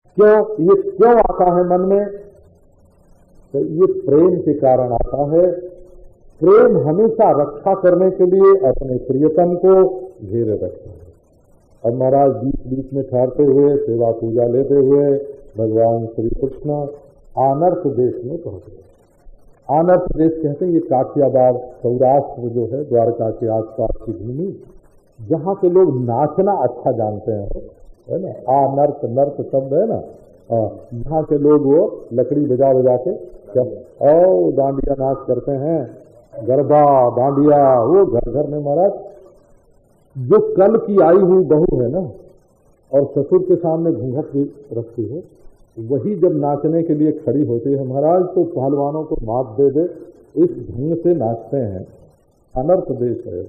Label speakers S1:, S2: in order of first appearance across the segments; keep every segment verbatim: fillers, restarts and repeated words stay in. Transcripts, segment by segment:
S1: क्यों ये क्यों आता है मन में? तो ये प्रेम के कारण आता है। प्रेम हमेशा रक्षा करने के लिए अपने प्रियतम को घेरे रखता है। अब महाराज बीच बीच में ठहरते हुए सेवा पूजा लेते हुए भगवान श्री कृष्ण आनर्त देश में पहुंच गए। आनर्त देश कहते हैं ये काठियावाड़ सौराष्ट्र जो है, द्वारका के आसपास की भूमि, जहाँ के लोग नाचना अच्छा जानते हैं, है ना। आनर्त नर्त शब्द है ना। यहाँ के लोग वो लकड़ी बजा बजा के जब और डांडिया नाच करते हैं, गरबा डांडिया, वो घर घर में महाराज जो कल की आई हुई बहू है ना और ससुर के सामने घूंघट भी रखती है, वही जब नाचने के लिए खड़ी होती है महाराज तो पहलवानों को मात दे दे, इस ढंग से नाचते हैं। अनर्थ देश है।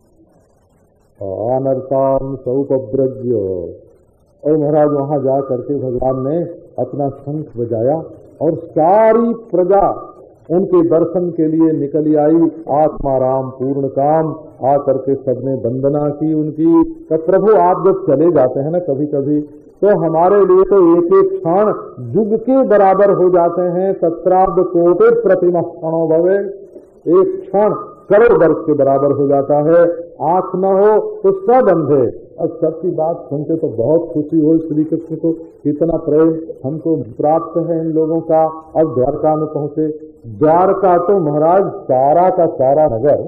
S1: अनर्थान सौपव्रज्य। और महाराज वहां जा करके भगवान ने अपना शंख बजाया और सारी प्रजा उनके दर्शन के लिए निकली आई। आत्माराम पूर्ण काम आकर के सबने वंदना की उनकी। तो प्रभु आप जब चले जाते हैं ना कभी कभी, तो हमारे लिए तो एक एक क्षण युग के बराबर हो जाते हैं। सत्राब्द कोटि प्रतिमा क्षणों भवे, एक क्षण करोड़ वर्ष के बराबर हो जाता है। आंख न हो तो सब अंधे। अब सबकी बात सुनते तो बहुत खुशी हो। श्री कृष्ण को कितना प्रेम हमको प्राप्त है इन लोगों का। अब द्वारका में पहुंचे। द्वारका तो महाराज सारा का सारा नगर,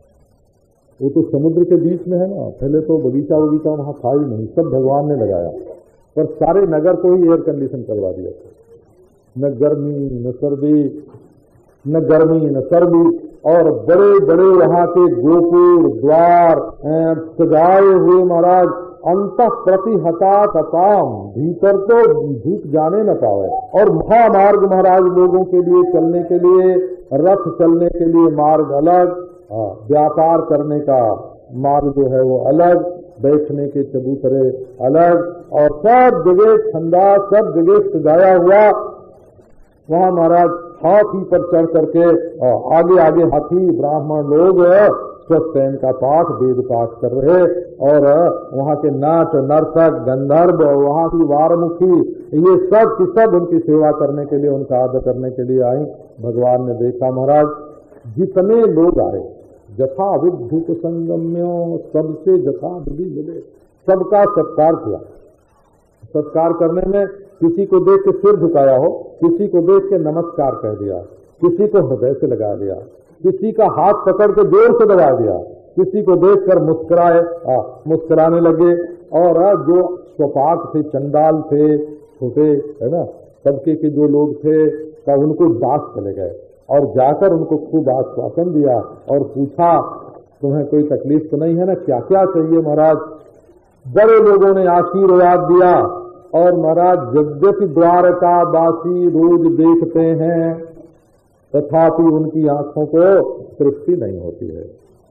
S1: वो तो समुद्र के बीच में है ना। पहले तो बगीचा बगीचा वहां था ही नहीं, सब भगवान ने लगाया, पर सारे नगर को ही एयर कंडीशन करवा दिया। न गर्मी न सर्दी, न गर्मी न सर्दी, और बड़े बड़े वहां के गोपुर द्वार सजाए हुए महाराज। अंत प्रतिहता कताम, भीतर तो धूप जाने न पावे। और महामार्ग महाराज लोगों के लिए चलने के लिए, रथ चलने के लिए मार्ग अलग, व्यापार करने का मार्ग जो है वो अलग, बैठने के चबूतरे अलग, और सब जगह ठंडा, सब जगह सजाया हुआ। वहां महाराज हाथी पर चढ़ करके आगे आगे हाथी ब्राह्मण लोग स्वयं का पाठ वेद पाठ कर रहे, और वहाँ के नाच नर्तक गंधर्व, वहाँ की वारमुखी, ये सब की सब उनकी सेवा करने के लिए, उनका आदर करने के लिए आई। भगवान ने देखा महाराज जितने लोग आए, जथा विधुप संगम्यो, सबसे जथा विधि मिले, सबका सत्कार किया। सत्कार करने में किसी को देख के सिर झुकाया हो, किसी को देख के नमस्कार कह दिया, किसी को हृदय से लगा दिया, किसी का हाथ पकड़ के जोर से लगा दिया, किसी को देखकर मुस्कुराए मुस्कुराने लगे। और जो स्वपाक थे, चंडाल थे, छोटे है ना, तबके के जो लोग थे, का उनको दास चले गए और जाकर उनको खूब आश्वासन दिया और पूछा तुम्हें कोई तकलीफ तो नहीं है ना, क्या क्या चाहिए महाराज। बड़े लोगों ने आशीर्वाद दिया। और महाराज यद्यपि द्वारका वासी रोज देखते हैं, तथापि उनकी आंखों को तृप्ति नहीं होती है।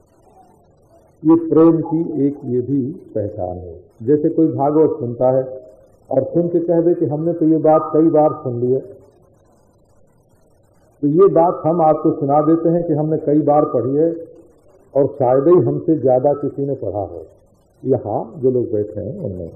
S1: ये प्रेम की एक ये भी पहचान है। जैसे कोई भागवत सुनता है और सुन के कह दे कि हमने तो ये बात कई बार सुन ली है, तो ये बात हम आपको सुना देते हैं कि हमने कई बार पढ़ी है और शायद ही हमसे ज्यादा किसी ने पढ़ा है यहाँ जो लोग बैठे हैं उनमें।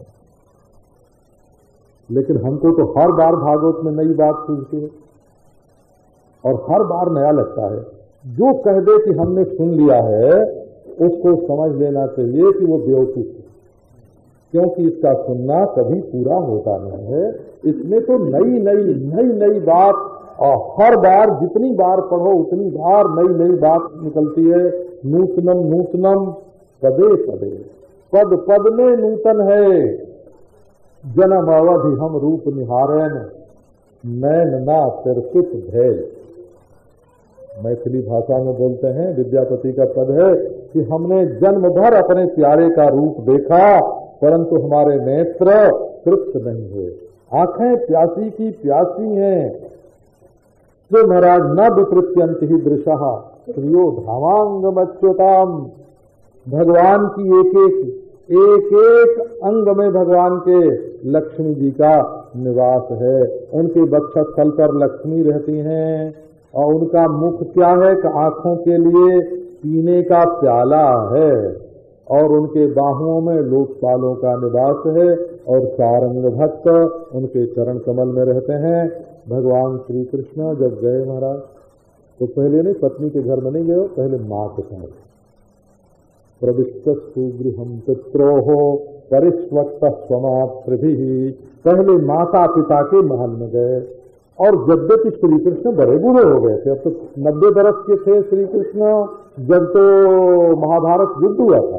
S1: लेकिन हमको तो हर बार भागवत में नई बात सूझती है और हर बार नया लगता है। जो कह दे कि हमने सुन लिया है उसको समझ लेना चाहिए कि वो बेवकूफ है, क्योंकि इसका सुनना कभी पूरा होता नहीं है। इसमें तो नई नई नई नई बात, और हर बार जितनी बार पढ़ो उतनी बार नई नई बात निकलती है। नूतनम नूतनम पदे पदे, पद पद में नूतन है। जन्म अवधि हम रूप निहारन, नैन ना तिरसुत भैल। मैथिली भाषा में बोलते हैं, विद्यापति का पद है कि हमने जन्म भर अपने प्यारे का रूप देखा, परंतु हमारे नेत्र तृप्त नहीं हुए। आंखें प्यासी की प्यासी हैं। तो महाराज न वितृप्यंत ही दृशा श्रियो धावांगमच्युताम। भगवान की एक एक एक एक अंग में भगवान के लक्ष्मी जी का निवास है। उनके वक्षस्थल पर लक्ष्मी रहती हैं, और उनका मुख क्या है कि आंखों के लिए पीने का प्याला है। और उनके बाहुओं में लोकपालों का निवास है और सारंग भक्त उनके चरण कमल में रहते हैं। भगवान श्री कृष्ण जब गए महाराज तो पहले नहीं पत्नी के घर में नहीं गए, पहले माँ के पास प्रविष्टस्तु गृहं पित्रोः परिष्वक्तः स्वमातृभिः, पहले माता पिता के महल में गए। और यद्यपि श्री कृष्ण बड़े बूढ़े हो गए थे, अब तो नब्बे बरस के थे श्री कृष्ण जब तो महाभारत युद्ध हुआ था।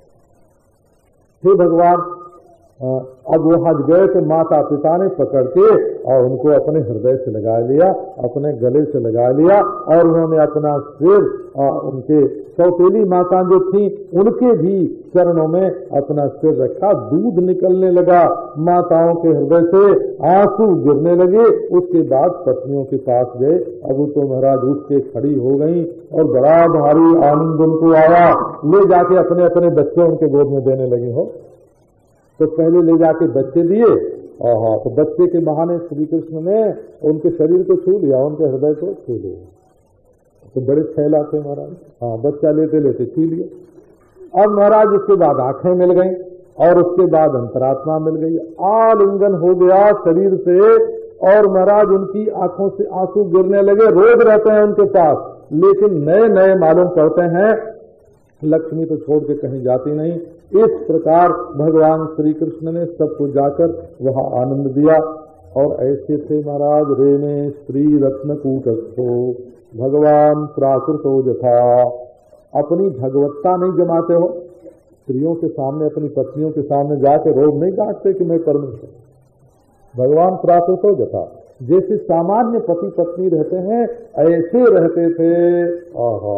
S1: हे भगवान, अब वो हज गए तो माता पिता ने पकड़ के और उनको अपने हृदय से लगा लिया, अपने गले से लगा लिया और उन्होंने अपना सिर उनके सौतेली माता जो थी उनके भी चरणों में अपना सिर रखा। दूध निकलने लगा माताओं के हृदय से, आंसू गिरने लगे। उसके बाद पत्नियों के पास गए। अब वो तो महाराज उठ के खड़ी हो गई और बड़ा भारी आनंद उनको आया। ले जाके अपने अपने बच्चे उनके गोद में देने लगी। हो तो पहले ले जाके बच्चे दिए, और तो बच्चे के बहाने श्री कृष्ण ने उनके शरीर को छू लिया, उनके हृदय को छू लिया। तो बड़े फैला थे महाराज। हाँ, बच्चा लेते लेते छू लिए। अब महाराज उसके बाद आंखें मिल गई और उसके बाद अंतरात्मा मिल गई, आलिंगन हो गया शरीर से। और महाराज उनकी आंखों से आंसू गिरने लगे। रोज रहते हैं उनके पास, लेकिन नए नए मालूम करते हैं लक्ष्मी तो छोड़ के कहीं जाती नहीं। इस प्रकार भगवान श्री कृष्ण ने सबको जाकर वहाँ आनंद दिया। और ऐसे थे महाराज, रेने स्त्री रत्न कूटस्थो भगवान प्राकृतो यथा। अपनी भगवत्ता नहीं जमाते हो, स्त्रियों के सामने अपनी पत्नियों के सामने जाके रोज नहीं डांटते कि मैं परमेश्वर। भगवान प्राकृतो यथा, जैसे सामान्य पति पत्नी रहते हैं ऐसे रहते थे। आहा,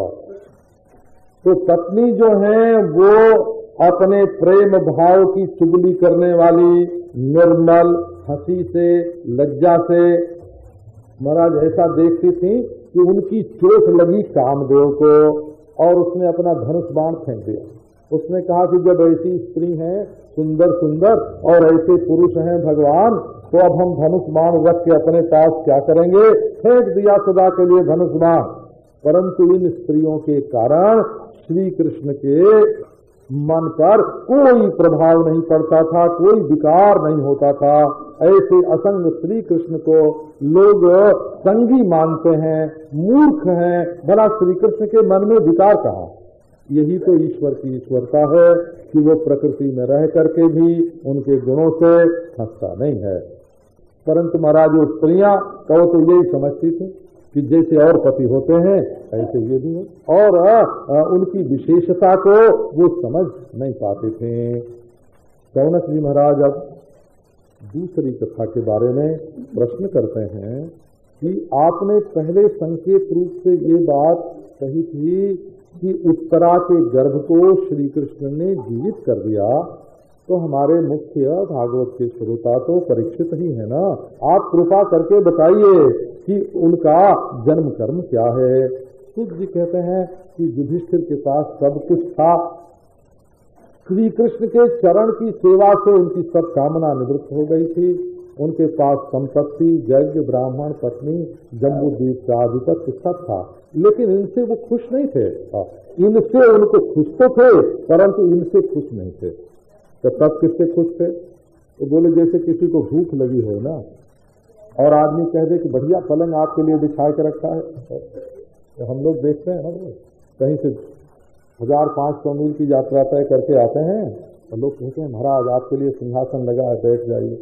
S1: तो पत्नी जो है वो अपने प्रेम भाव की चुगली करने वाली, निर्मल हंसी से, लज्जा से महाराज ऐसा देखती थी कि उनकी चोट लगी कामदेव को और उसने अपना धनुष बाण फेंक दिया। उसने कहा कि जब ऐसी स्त्री हैं सुंदर सुंदर और ऐसे पुरुष हैं भगवान, तो अब हम धनुष बाण रख के अपने पास क्या करेंगे। फेंक दिया सदा के लिए धनुष बाण। परंतु इन स्त्रियों के कारण श्री कृष्ण के मन पर कोई प्रभाव नहीं पड़ता था, कोई विकार नहीं होता था। ऐसे असंग श्री कृष्ण को लोग संगी मानते हैं, मूर्ख हैं। भला श्री कृष्ण के मन में विकार कहाँ। यही तो ईश्वर की ईश्वरता है कि वो प्रकृति में रह करके भी उनके गुणों से हंसता नहीं है। परंतु महाराज वो स्त्रियां कहो तो यही समझती थी कि जैसे और पति होते हैं ऐसे ये भी हो, और आ, आ, उनकी विशेषता को वो समझ नहीं पाते थे। शौनक जी महाराज अब दूसरी कथा के बारे में प्रश्न करते हैं कि आपने पहले संकेत रूप से ये बात कही थी कि उत्तरा के गर्भ को श्री कृष्ण ने जीवित कर दिया, तो हमारे मुख्य भागवत के श्रोता तो परीक्षित ही है ना। आप कृपा करके बताइए कि उनका जन्म कर्म क्या है। सुख जी कहते हैं कि युधिष्ठिर के पास सब कुछ था। श्री कृष्ण के चरण की सेवा से उनकी सब कामना निवृत्त हो गई थी। उनके पास संपत्ति, यज्ञ, ब्राह्मण, पत्नी, जम्बूद्वीप का आधिपत्य सब था, लेकिन इनसे वो खुश नहीं थे। इनसे उनको खुश तो थे, परंतु इनसे खुश नहीं थे। तो तब किससे खुश थे? तो बोले जैसे किसी को भूख लगी हो ना, और आदमी कह दे कि बढ़िया पलंग आपके लिए बिछा के रखा है। तो हम लोग देखते हैं ना, कहीं से हजार पांच सौ मील की यात्रा तय करके आते हैं तो लोग कहते हैं महाराज आपके लिए सिंहासन लगा है, बैठ जाइए,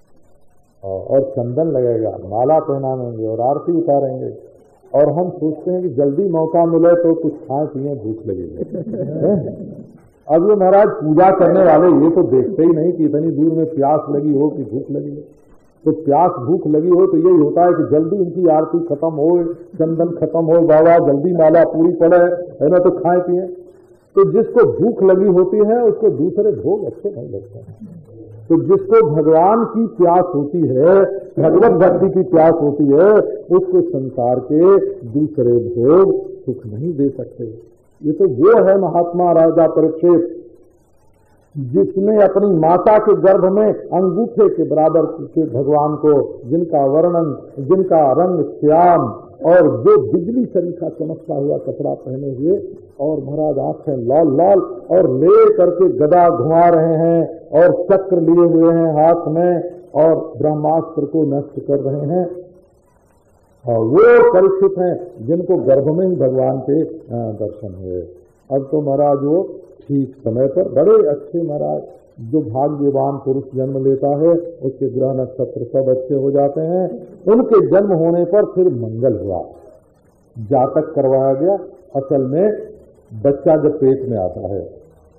S1: और चंदन लगेगा, माला पहनाएंगे और आरती उतारेंगे। और हम सोचते हैं कि जल्दी मौका मिले तो कुछ खाए पिए, भूख लगेगी। अब ये महाराज पूजा करने वाले ये तो देखते ही नहीं कि इतनी दूर में प्यास लगी हो कि भूख लगी हो। तो प्यास भूख लगी हो तो यही होता है कि जल्दी उनकी आरती खत्म हो, चंदन खत्म हो, बाबा जल्दी माला पूरी पड़े, है ना, तो खाए पिए। तो जिसको भूख लगी होती है उसको दूसरे भोग अच्छे नहीं लगते हैं। तो जिसको भगवान की प्यास होती है, भगवत भक्ति की प्यास होती है, उसको संसार के दूसरे भोग सुख नहीं दे सकते। ये तो वो है महात्मा राजा परीक्षित जिसने अपनी माता के गर्भ में अंगूठे के बराबर के भगवान को, जिनका वर्णन, जिनका रंग श्याम और जो बिजली सरीखा चमकता हुआ कपड़ा पहने हुए और महाराज आंखें लाल लाल और ले करके गदा घुमा रहे हैं और चक्र लिए हुए हैं हाथ में और ब्रह्मास्त्र को नष्ट कर रहे हैं, और वो परीक्षित हैं जिनको गर्भ में ही भगवान के दर्शन हुए। अब तो महाराज वो ठीक समय पर बड़े अच्छे महाराज, जो भाग्यवान पुरुष जन्म लेता है उसके ग्रह नक्षत्र सब अच्छे हो जाते हैं। उनके जन्म होने पर फिर मंगल हुआ, जातक करवाया गया। असल में बच्चा जब पेट में आता है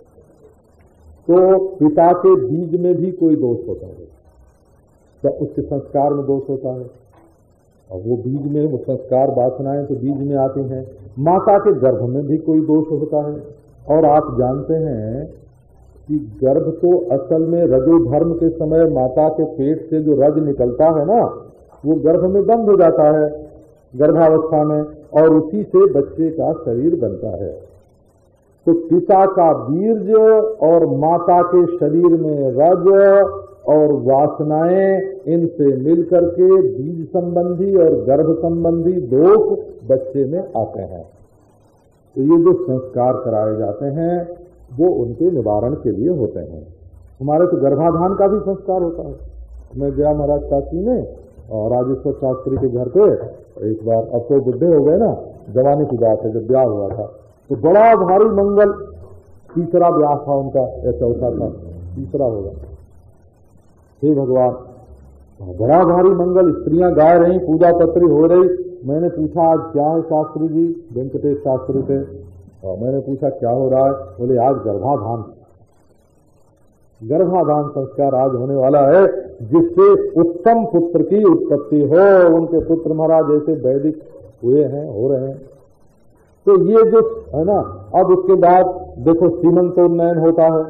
S1: तो पिता के बीज में भी कोई दोष होता है, तो उसके संस्कार में दोष होता है, और वो बीज में वो संस्कार वासनाएं तो बीज में आती हैं। माता के गर्भ में भी कोई दोष होता है, और आप जानते हैं कि गर्भ तो असल में रजो धर्म के समय माता के पेट से जो रज निकलता है ना, वो गर्भ में बंद हो जाता है गर्भावस्था में, और उसी से बच्चे का शरीर बनता है। तो पिता का बीज और माता के शरीर में रज और वासनाएं, इनसे मिलकर के बीज संबंधी और गर्भ संबंधी दोष बच्चे में आते हैं। तो ये जो संस्कार कराए जाते हैं वो उनके निवारण के लिए होते हैं। हमारे तो गर्भाधान का भी संस्कार होता है। मैं गया महाराज काशी में और राजेश्वर शास्त्री के घर पे एक बार, अब तो बुढ़े हो गए ना, जवानी की बात है, जब ब्याह हुआ था तो बड़ा भारी मंगल, तीसरा ब्याह था उनका या चौथा था, तीसरा होगा। हे भगवान, बड़ा भारी मंगल, स्त्रियां गा रही, पूजा पत्री हो रही। मैंने पूछा आज क्या है शास्त्री जी, वेंकटेश शास्त्री थे, और मैंने पूछा क्या हो रहा है? बोले आज गर्भाधान, गर्भाधान संस्कार आज होने वाला है, जिससे उत्तम पुत्र की उत्पत्ति हो। उनके पुत्र महाराज ऐसे वैदिक हुए हैं, हो रहे हैं। तो ये जो है ना, अब उसके बाद देखो सीमंतोन्नयन होता है,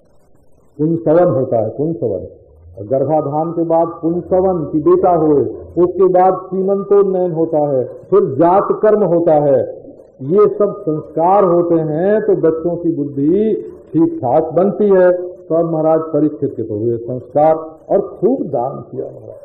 S1: पुंसवन होता है, पुंसवन, गर्भाधान के बाद पुंसवन की बेटा हुए, उसके बाद सीमंतोन्नयन होता है, फिर जात कर्म होता है। ये सब संस्कार होते हैं तो बच्चों की बुद्धि ठीक ठाक बनती है। तो महाराज परीक्षित के तो हुए संस्कार, और खूब दान किया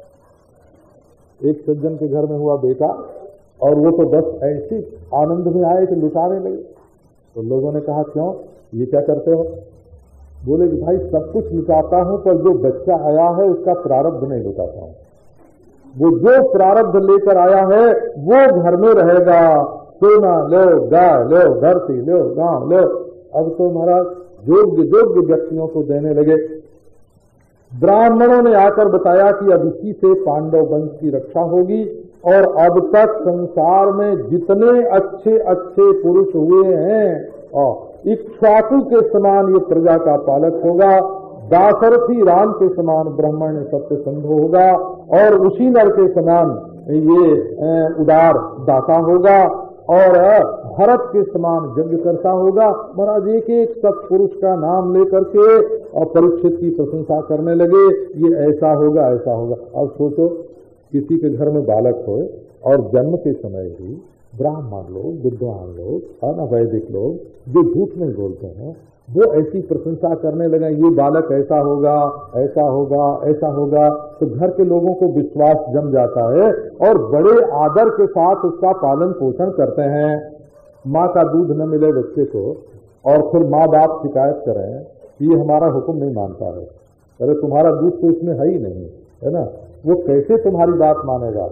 S1: महाराज। एक सज्जन के घर में हुआ बेटा, और वो तो बस ऐसी आनंद में आए कि लुटाने लगे। तो लोगों ने कहा क्यों, ये क्या करते हो? बोले कि भाई सब कुछ लुटाता हूं, पर जो बच्चा आया है उसका प्रारब्ध नहीं लुटाता हूं। वो जो प्रारब्ध लेकर आया है वो घर में रहेगा। सोना लो, गाय लो, धरती लो, गांव लो। अब तो महाराज योग्य योग्य व्यक्तियों को देने लगे। ब्राह्मणों ने आकर बताया कि अब इसी से पांडव वंश की रक्षा होगी, और अब तक संसार में जितने अच्छे अच्छे पुरुष हुए हैं, और इक्ष्वाकु के समान ये प्रजा का पालक होगा, दाशरथी राम के समान ब्राह्मण सत्य संधो होगा, और उसी नर के समान ये उदार दाता होगा, और भरत के समान यज्ञ करता होगा। महाराज एक एक सत्पुरुष का नाम लेकर के और परीक्षित की प्रशंसा करने लगे, ये ऐसा होगा ऐसा होगा। अब सोचो किसी के घर में बालक हो और जन्म के समय ही ब्राह्मण लोग, विद्वान लोग, अनवैदिक लोग जो झूठ नहीं बोलते हैं, वो ऐसी प्रशंसा करने लगे, ये बालक ऐसा होगा ऐसा होगा ऐसा होगा। तो घर के लोगों को विश्वास जम जाता है और बड़े आदर के साथ उसका पालन पोषण करते हैं। माँ का दूध न मिले बच्चे को और फिर माँ बाप शिकायत करें कि ये हमारा हुक्म नहीं मानता है, अरे तुम्हारा दूध तो इसमें है ही नहीं, है ना, वो कैसे तुम्हारी बात मानेगा?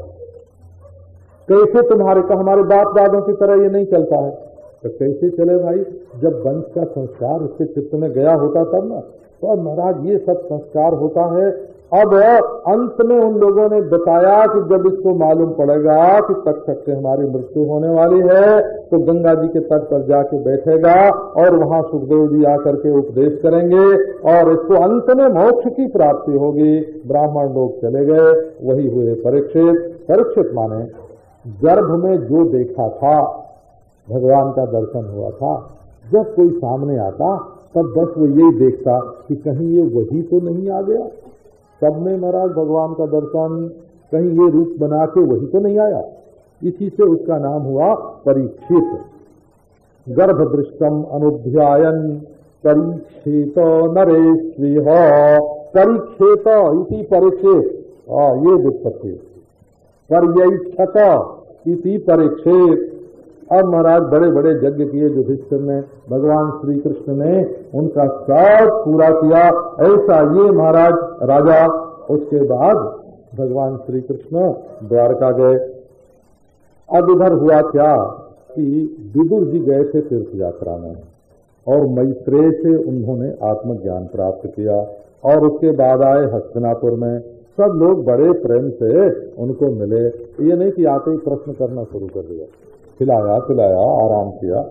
S1: कैसे तुम्हारे का हमारे बाप दादों की तरह ये नहीं चलता है, तो कैसे चले भाई? जब वंश का संस्कार उसके चित्त में गया होता तब ना। तो महाराज ये सब संस्कार होता है। अब अंत में उन लोगों ने बताया कि जब इसको मालूम पड़ेगा कि तक्षक से हमारी मृत्यु होने वाली है, तो गंगा जी के तट पर जाके बैठेगा और वहां सुखदेव जी आकर के उपदेश करेंगे और इसको अंत में मोक्ष की प्राप्ति होगी। ब्राह्मण लोग चले गए, वही हुए परीक्षित। परीक्षित माने गर्भ में जो देखा था, भगवान का दर्शन हुआ था, जब कोई सामने आता तब बस वो यही देखता कि कहीं ये वही तो नहीं आ गया। सब में महाराज भगवान का दर्शन, कहीं ये रूप बना के वही तो नहीं आया। इसी से उसका नाम हुआ परीक्षित। गर्भ दृष्टम अनुध्यायन परीक्षित नरेश्विह परीक्षेत इति परीक्षित ये व्युत्पत्ति पर्यक्षक इति परीक्षित। अब महाराज बड़े बड़े यज्ञ किए युधिष्ठिर ने, भगवान श्री कृष्ण ने उनका सब पूरा किया। ऐसा ये महाराज राजा। उसके बाद भगवान श्री कृष्ण द्वारका गए। अब इधर हुआ क्या कि विदुर जी गए थे तीर्थ यात्रा में और मैत्रेय से उन्होंने आत्मज्ञान प्राप्त किया और उसके बाद आए हस्तिनापुर में। सब लोग बड़े प्रेम से उनको मिले। ये नहीं कि आते ही प्रश्न करना शुरू कर दिया, खिलाया पिलाया आराम किया।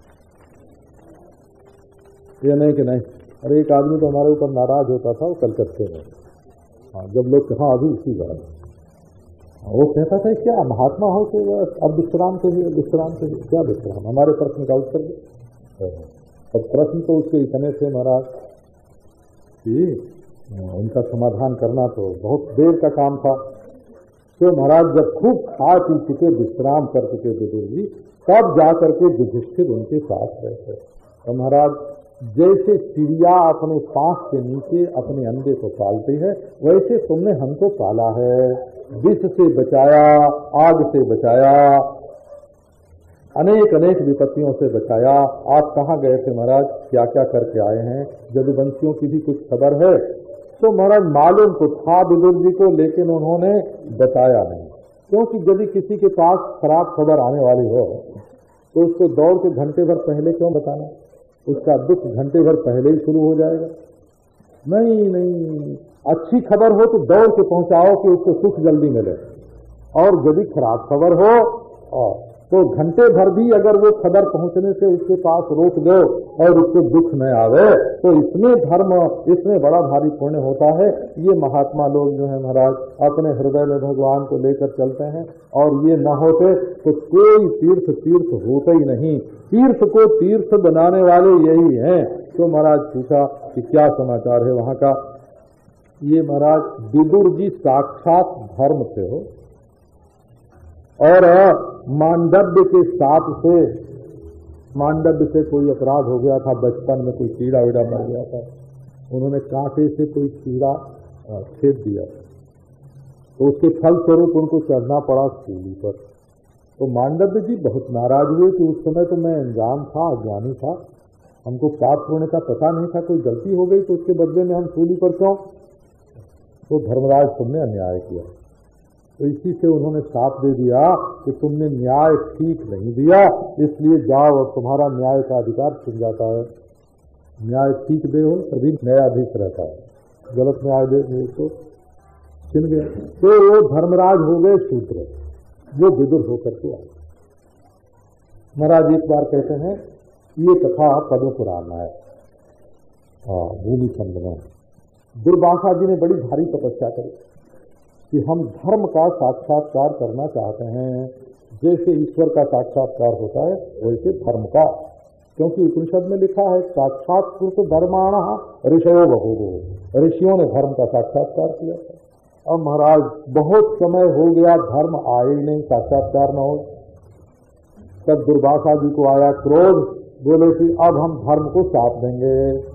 S1: ये नहीं कि नहीं, अरे एक आदमी तो हमारे ऊपर नाराज होता था, वो कलकत्ते में। हाँ, जब लोग कहा अभी इसी बार वो कहता था क्या महात्मा हो तो अब विश्राम के लिए विश्राम के लिए क्या विश्राम, हमारे प्रश्न का उत्तर दे। अब प्रश्न तो उसके इतने थे महाराज कि उनका समाधान करना तो बहुत देर का काम था। तो महाराज जब खूब खा पी चुके विश्राम कर चुके विदुर जी, तब जाकर के युधिष्ठिर उनके साथ रहते। तो महाराज जैसे चिड़िया अपने पांख के नीचे अपने अंडे को पालती है, वैसे तुमने हमको पाला है, विष से बचाया, आग से बचाया, अनेक अनेक विपत्तियों से बचाया। आप कहाँ गए थे महाराज, क्या क्या करके आए हैं? यदुवंशियों की भी कुछ खबर है? तो महाराज मालूम तो था विदुर जी को, लेकिन उन्होंने बताया नहीं, क्योंकि यदि किसी के पास खराब खबर आने वाली हो तो उसको दौड़ के घंटे भर पहले क्यों बताना? उसका दुख घंटे भर पहले ही शुरू हो जाएगा। नहीं नहीं, अच्छी खबर हो तो दौड़ के पहुंचाओ कि उसको सुख जल्दी मिले, और यदि खराब खबर हो और तो घंटे भर भी अगर वो खबर पहुंचने से उसके पास रोक दो और उसको दुख न आवे, तो इसमें धर्म, इसमें बड़ा भारी पुण्य होता है। ये महात्मा लोग जो है महाराज अपने हृदय में भगवान को लेकर चलते हैं, और ये न होते तो कोई तीर्थ तीर्थ होता ही नहीं। तीर्थ को तीर्थ बनाने वाले यही हैं। तो महाराज पूछा कि क्या समाचार है वहां का? ये महाराज विदुर जी साक्षात धर्म से हो, और मांडव्य के साथ से, मांडव्य से कोई अपराध हो गया था बचपन में, कोई कीड़ा वीड़ा मर गया था, उन्होंने कांटे से कोई कीड़ा छेद दिया, तो उसके फल स्वरूप उनको चढ़ना पड़ा सूली पर। तो मांडव्य जी बहुत नाराज हुए कि उस समय तो मैं अनजान था, अज्ञानी था, हमको पाप पुण्य का पता नहीं था, कोई गलती हो गई तो उसके बदले में हम सूली पर क्यों? तो धर्मराज तुमने अन्याय किया। तो इसी से उन्होंने साथ दे दिया कि तुमने न्याय ठीक नहीं दिया, इसलिए जाओ और तुम्हारा न्याय का अधिकार छिन जाता है। न्याय ठीक दे हो तभी न्यायाधीश रहता है, गलत न्याय दे तो छिन गया। तो वो धर्मराज हो गए शूद्र, वो विदुर होकर के आए। महाराज एक बार कहते हैं, ये कथा पद्म पुराण में है, हाँ भूमि खंड में। दुर्वासा जी ने बड़ी भारी तपस्या करी कि हम धर्म का साक्षात्कार करना चाहते हैं, जैसे ईश्वर का साक्षात्कार होता है वैसे धर्म का, क्योंकि उपनिषद में लिखा है साक्षात पुरुष धर्माण ऋषयो बहूवो, ऋषियों ने धर्म का साक्षात्कार किया। अब महाराज बहुत समय हो गया, धर्म आए ही नहीं, साक्षात्कार न हो। तब दुर्वासा जी को आया क्रोध, बोले कि अब हम धर्म को साथ देंगे।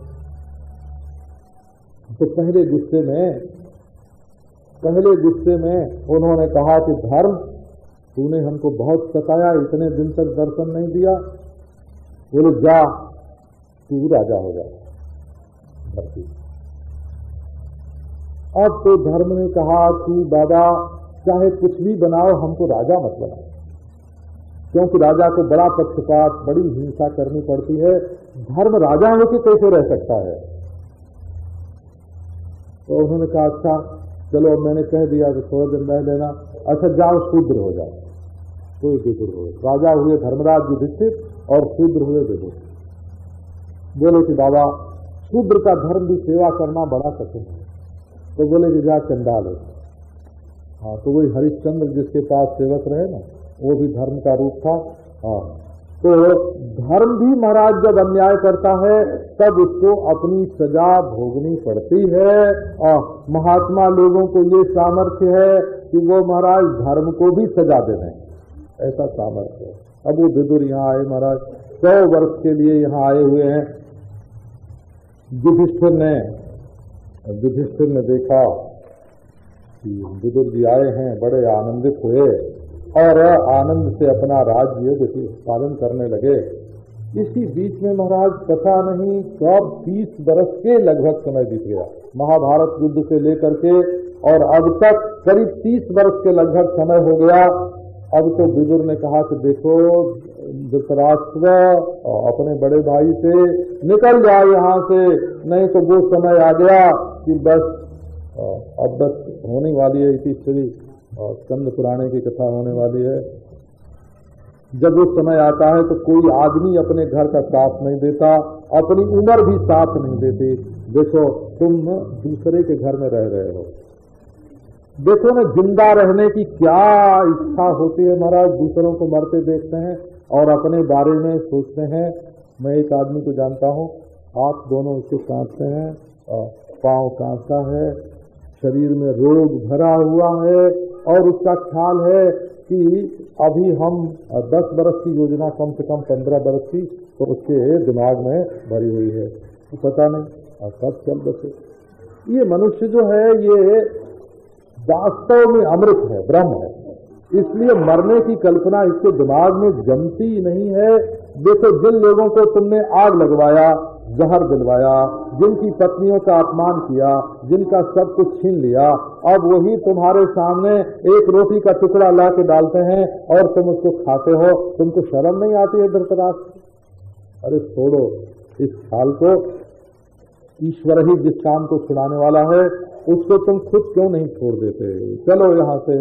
S1: तो पहले गुस्से में पहले गुस्से में उन्होंने कहा कि धर्म, तूने हमको बहुत सताया, इतने दिन तक दर्शन नहीं दिया, बोले जा तू राजा हो जा। अब तो धर्म ने कहा कि दादा चाहे कुछ भी बनाओ, हमको राजा मत बनाओ, क्योंकि राजा को बड़ा पक्षपात, बड़ी हिंसा करनी पड़ती है, धर्म राजा होकर कैसे रह सकता है। तो उन्होंने कहा अच्छा चलो, अब मैंने कह दिया कि थोड़ा दिन रह लेना, अच्छा जाओ शूद्र हो जाओ। कोई विदुर हुए, राजा हुए धर्मराज युधिष्ठिर और शूद्र हुए विदुर। बोले कि बाबा शूद्र का धर्म भी सेवा करना बड़ा कठिन है। तो बोले कि जा चंडाल हो। हाँ, तो वही हरिश्चंद्र जिसके पास सेवक रहे ना, वो भी धर्म का रूप था। हाँ, तो धर्म भी महाराज जब अन्याय करता है तब उसको अपनी सजा भोगनी पड़ती है। और महात्मा लोगों को ये सामर्थ्य है कि वो महाराज धर्म को भी सजा दे दें, ऐसा सामर्थ्य है। अब वो विदुर यहाँ आए महाराज, सौ वर्ष के लिए यहाँ आए हुए हैं, युधिष्ठिर ने युधिष्ठिर ने देखा कि विदुर जी आए हैं, बड़े आनंदित हुए और आनंद से अपना राज्य पालन करने लगे। इसी बीच में महाराज पता नहीं कब तीस बरस के लगभग समय बीत गया, महाभारत युद्ध से लेकर के और अब तक करीब तीस वर्ष के लगभग समय हो गया। अब तो विदुर ने कहा कि देखो धृतराष्ट्र अपने बड़े भाई से निकल जाए यहाँ से, नहीं तो वो समय आ गया कि बस अब बस होने वाली है इसी श्री स्कंद पुराणे की कथा होने वाली है। जब वो समय आता है तो कोई आदमी अपने घर का साथ नहीं देता, अपनी उम्र भी साथ नहीं देती। देखो तुम दूसरे के घर में रह रहे हो, देखो ना जिंदा रहने की क्या इच्छा होती है महाराज। दूसरों को मरते देखते हैं और अपने बारे में सोचते हैं। मैं एक आदमी को जानता हूँ, हाथ दोनों उसके कांपते हैं, पांव कांपता है, शरीर में रोग भरा हुआ है और उसका ख्याल है कि अभी हम दस बरस की योजना कम से कम पंद्रह बरस की तो उसके दिमाग में भरी हुई है, तो पता नहीं कब चल बसे। ये मनुष्य जो है ये वास्तव में अमृत है, ब्रह्म है, इसलिए मरने की कल्पना इसके दिमाग में जमती नहीं है। देखो जिन लोगों को तुमने आग लगवाया, जहर दिलवाया, जिनकी पत्नियों का अपमान किया, जिनका सब कुछ छीन लिया, अब वही तुम्हारे सामने एक रोटी का टुकड़ा ला के डालते हैं और तुम उसको खाते हो। तुमको शर्म नहीं आती है धृतराष्ट्र? अरे छोड़ो इस ख्याल को, ईश्वर ही जिस काम को छुड़ाने वाला है उसको तुम खुद क्यों नहीं छोड़ देते? चलो यहाँ से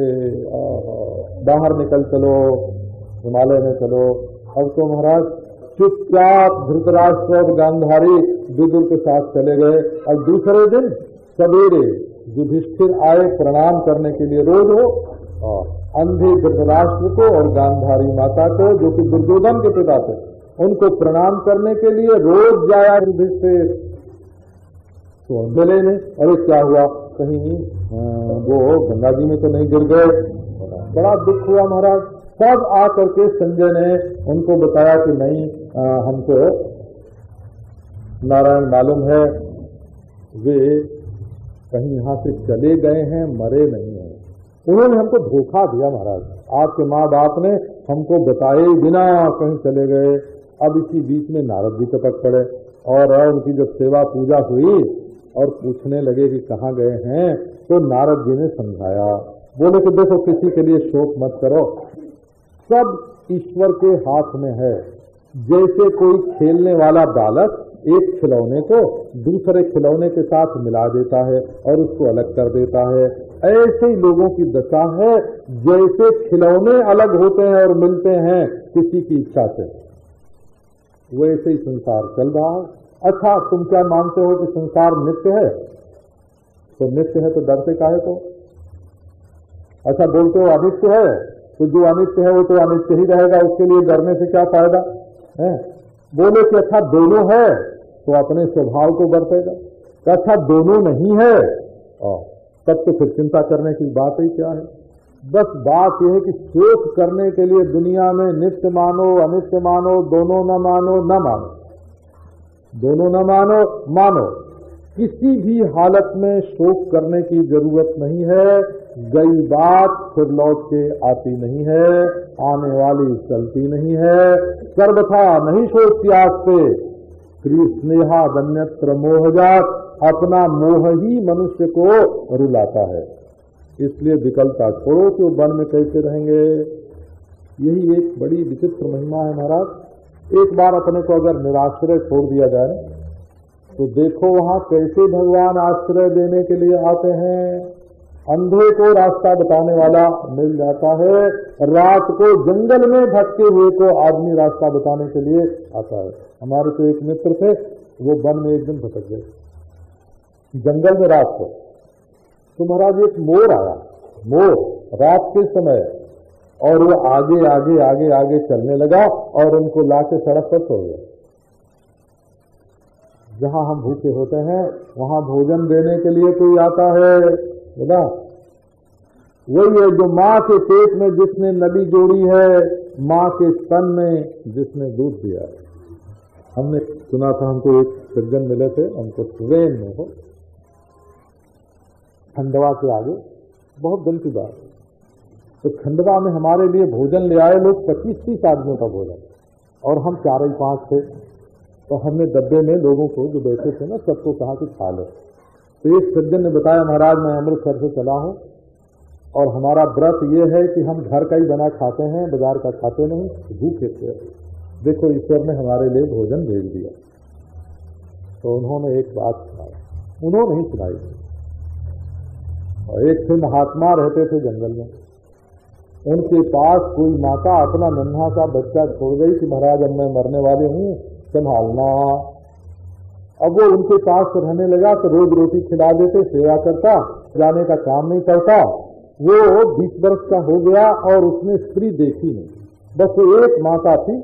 S1: बाहर निकल चलो, हिमालय में चलो। अब तो महाराज चुपचाप धृतराष्ट्र और गांधारी विदुर के साथ चले गए और दूसरे दिन सवेरे युधिष्ठिर आए प्रणाम करने के लिए। रोज हो अंधे धृतराष्ट्र को और गांधारी माता को जो कि दुर्योधन के पिता थे उनको प्रणाम करने के लिए रोज जाया युधिष्ठिर। तो मिले नहीं, अरे क्या हुआ, कहीं वो गंगा जी में तो नहीं गिर गए? बड़ा दुख हुआ महाराज। सब आकर के संजय ने उनको बताया कि नहीं आ, हमको नारायण मालूम है, वे कहीं यहाँ से चले गए हैं, मरे नहीं हैं। उन्होंने हमको धोखा दिया महाराज, आपके माँ बाप ने हमको बताए बिना कहीं चले गए। अब इसी बीच में नारद जी टपक पड़े और उनकी जब सेवा पूजा हुई और पूछने लगे कि कहाँ गए हैं, तो नारद जी ने समझाया, बोले कि देखो किसी के लिए शोक मत करो, सब ईश्वर के हाथ में है। जैसे कोई खेलने वाला बालक एक खिलौने को दूसरे खिलौने के साथ मिला देता है और उसको अलग कर देता है, ऐसे ही लोगों की दशा है। जैसे खिलौने अलग होते हैं और मिलते हैं किसी की इच्छा से, वैसे ही संसार चल रहा है। अच्छा तुम क्या मानते हो कि संसार नित्य है? तो नित्य है तो डरते काहे को? अच्छा बोलते हो अनित्य है, तो जो अनित्य है वो तो अनित्य ही रहेगा, उसके लिए डरने से क्या फायदा है? बोले कि अच्छा दोनों है तो अपने स्वभाव को बरतेगा, अच्छा दोनों नहीं है तब तो फिर चिंता करने की बात ही क्या है। बस बात यह है कि शोक करने के लिए दुनिया में नित्य मानो अनित्य मानो, दोनों न मानो न मानो, दोनों न मानो मानो, किसी भी हालत में शोक करने की जरूरत नहीं है। गई बात फिर लौट के आती नहीं है, आने वाली चलती नहीं है। सर्वथा नहीं सोचती आज से, स्नेहा दन्यत्र मोहजात, अपना मोह ही मनुष्य को रुलाता है। इसलिए विकलता छोड़ो कि वो वन में कैसे रहेंगे। यही एक बड़ी विचित्र महिमा है महाराज। एक बार अपने को अगर निराश्रय छोड़ दिया जाए तो देखो वहां कैसे भगवान आश्रय देने के लिए आते हैं। अंधे को रास्ता बताने वाला मिल जाता है, रात को जंगल में भटके हुए को आदमी रास्ता बताने के लिए आता है। हमारे तो एक मित्र थे, वो वन में एक दिन भटक गए जंगल में रात को। तो महाराज एक मोर आया, मोर रात के समय, और वो आगे आगे आगे आगे चलने लगा और उनको लाके सड़क पर छोड़ गया। जहां हम भूखे होते हैं वहां भोजन देने के लिए कोई आता है बोला, वही है जो माँ के पेट में जिसने नली जोड़ी है, माँ के स्तन में जिसने दूध दिया है। हमने सुना था, हमको एक सज्जन मिले थे, उनको ट्रेन में हो खंडवा के आगे, बहुत दिन की बात। तो खंडवा में हमारे लिए भोजन ले आए लोग, पच्चीस तीस आदमियों का भोजन, और हम चार ही पांच थे। तो हमने डब्बे में लोगों को जो बैठे थे ना, सबको कहा कि खा लो। तो एक सज्जन ने बताया, महाराज मैं अमृतसर से चला हूं और हमारा व्रत ये है कि हम घर का ही बना खाते हैं, बाजार का खाते नहीं, भूखे थे। देखो ईश्वर ने हमारे लिए भोजन भेज दिया। तो उन्होंने एक बात सुनाई, उन्होंने ही सुनाई। और एक थे महात्मा, रहते थे जंगल में, उनके पास कोई माता अपना नन्हा सा बच्चा छोड़ गई कि महाराज अब मैं मरने वाले हूँ, संभालना। अब वो उनके पास रहने लगा तो रोज रोटी खिला देते, सेवा करता, जाने का काम नहीं करता। वो बीस वर्ष का हो गया और उसने स्त्री देखी नहीं, बस वो एक माता थी।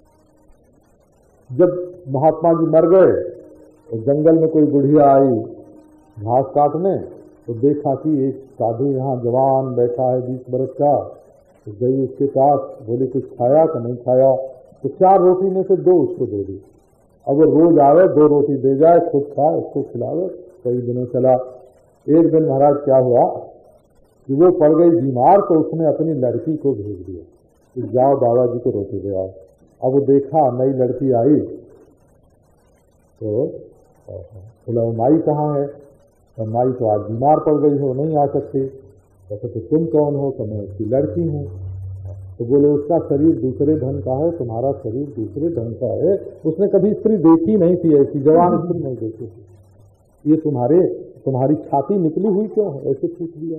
S1: जब महात्मा जी मर गए तो जंगल में कोई बुढ़िया आई घास काटने, तो देखा कि एक साधु यहाँ जवान बैठा है बीस वर्ष का। तो गई उसके पास, बोले कुछ खाया कि नहीं खाया? तो चार रोटी में से दो उसको दे दी। अब वो रोज आवे, दो रोटी दे जाए, खुद खाए, उसको खिलावे। कई दिनों चला। एक दिन महाराज क्या हुआ कि वो पड़ गई बीमार, तो उसने अपनी लड़की को भेज दिया कि जाओ बाबा जी को रोटी दे आओ। अब वो देखा नई लड़की आई तो बोला वो माई कहाँ है? तो माई तो आज बीमार पड़ गई हो, नहीं आ सकती। तो तुम कौन हो? तो मैं उसकी लड़की हूँ। तो बोले उसका शरीर दूसरे ढंग का है, तुम्हारा शरीर दूसरे ढंग का है। उसने कभी स्त्री देखी नहीं थी, ऐसी जवान स्त्री नहीं देखी थी। ये तुम्हारे तुम्हारी छाती निकली हुई क्यों है? ऐसे पूछ दिया।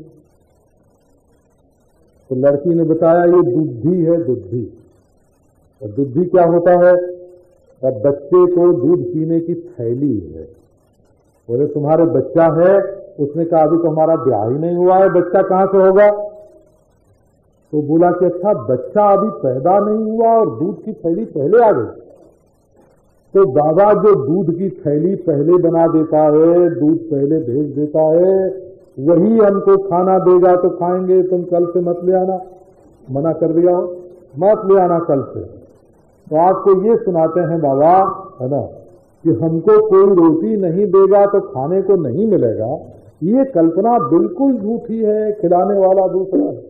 S1: तो लड़की ने बताया ये दुद्धि है, दुद्धि। और दुद्धि क्या होता है? अब बच्चे को दूध पीने की थैली है। बोले तुम्हारे बच्चा है? उसने कहा अभी तो हमारा ब्याह ही नहीं हुआ है, बच्चा कहाँ से होगा? तो बोला कि अच्छा बच्चा अभी पैदा नहीं हुआ और दूध की थैली पहले आ गई। तो बाबा जो दूध की थैली पहले बना देता है, दूध पहले भेज देता है, वही हमको खाना देगा तो खाएंगे। तुम कल से मत ले आना, मना कर दिया हो, मत ले आना कल से। तो आपको ये सुनाते हैं बाबा, है ना, कि हमको कोई रोटी नहीं देगा तो खाने को नहीं मिलेगा। ये कल्पना बिल्कुल झूठी है, खिलाने वाला दूसरा है।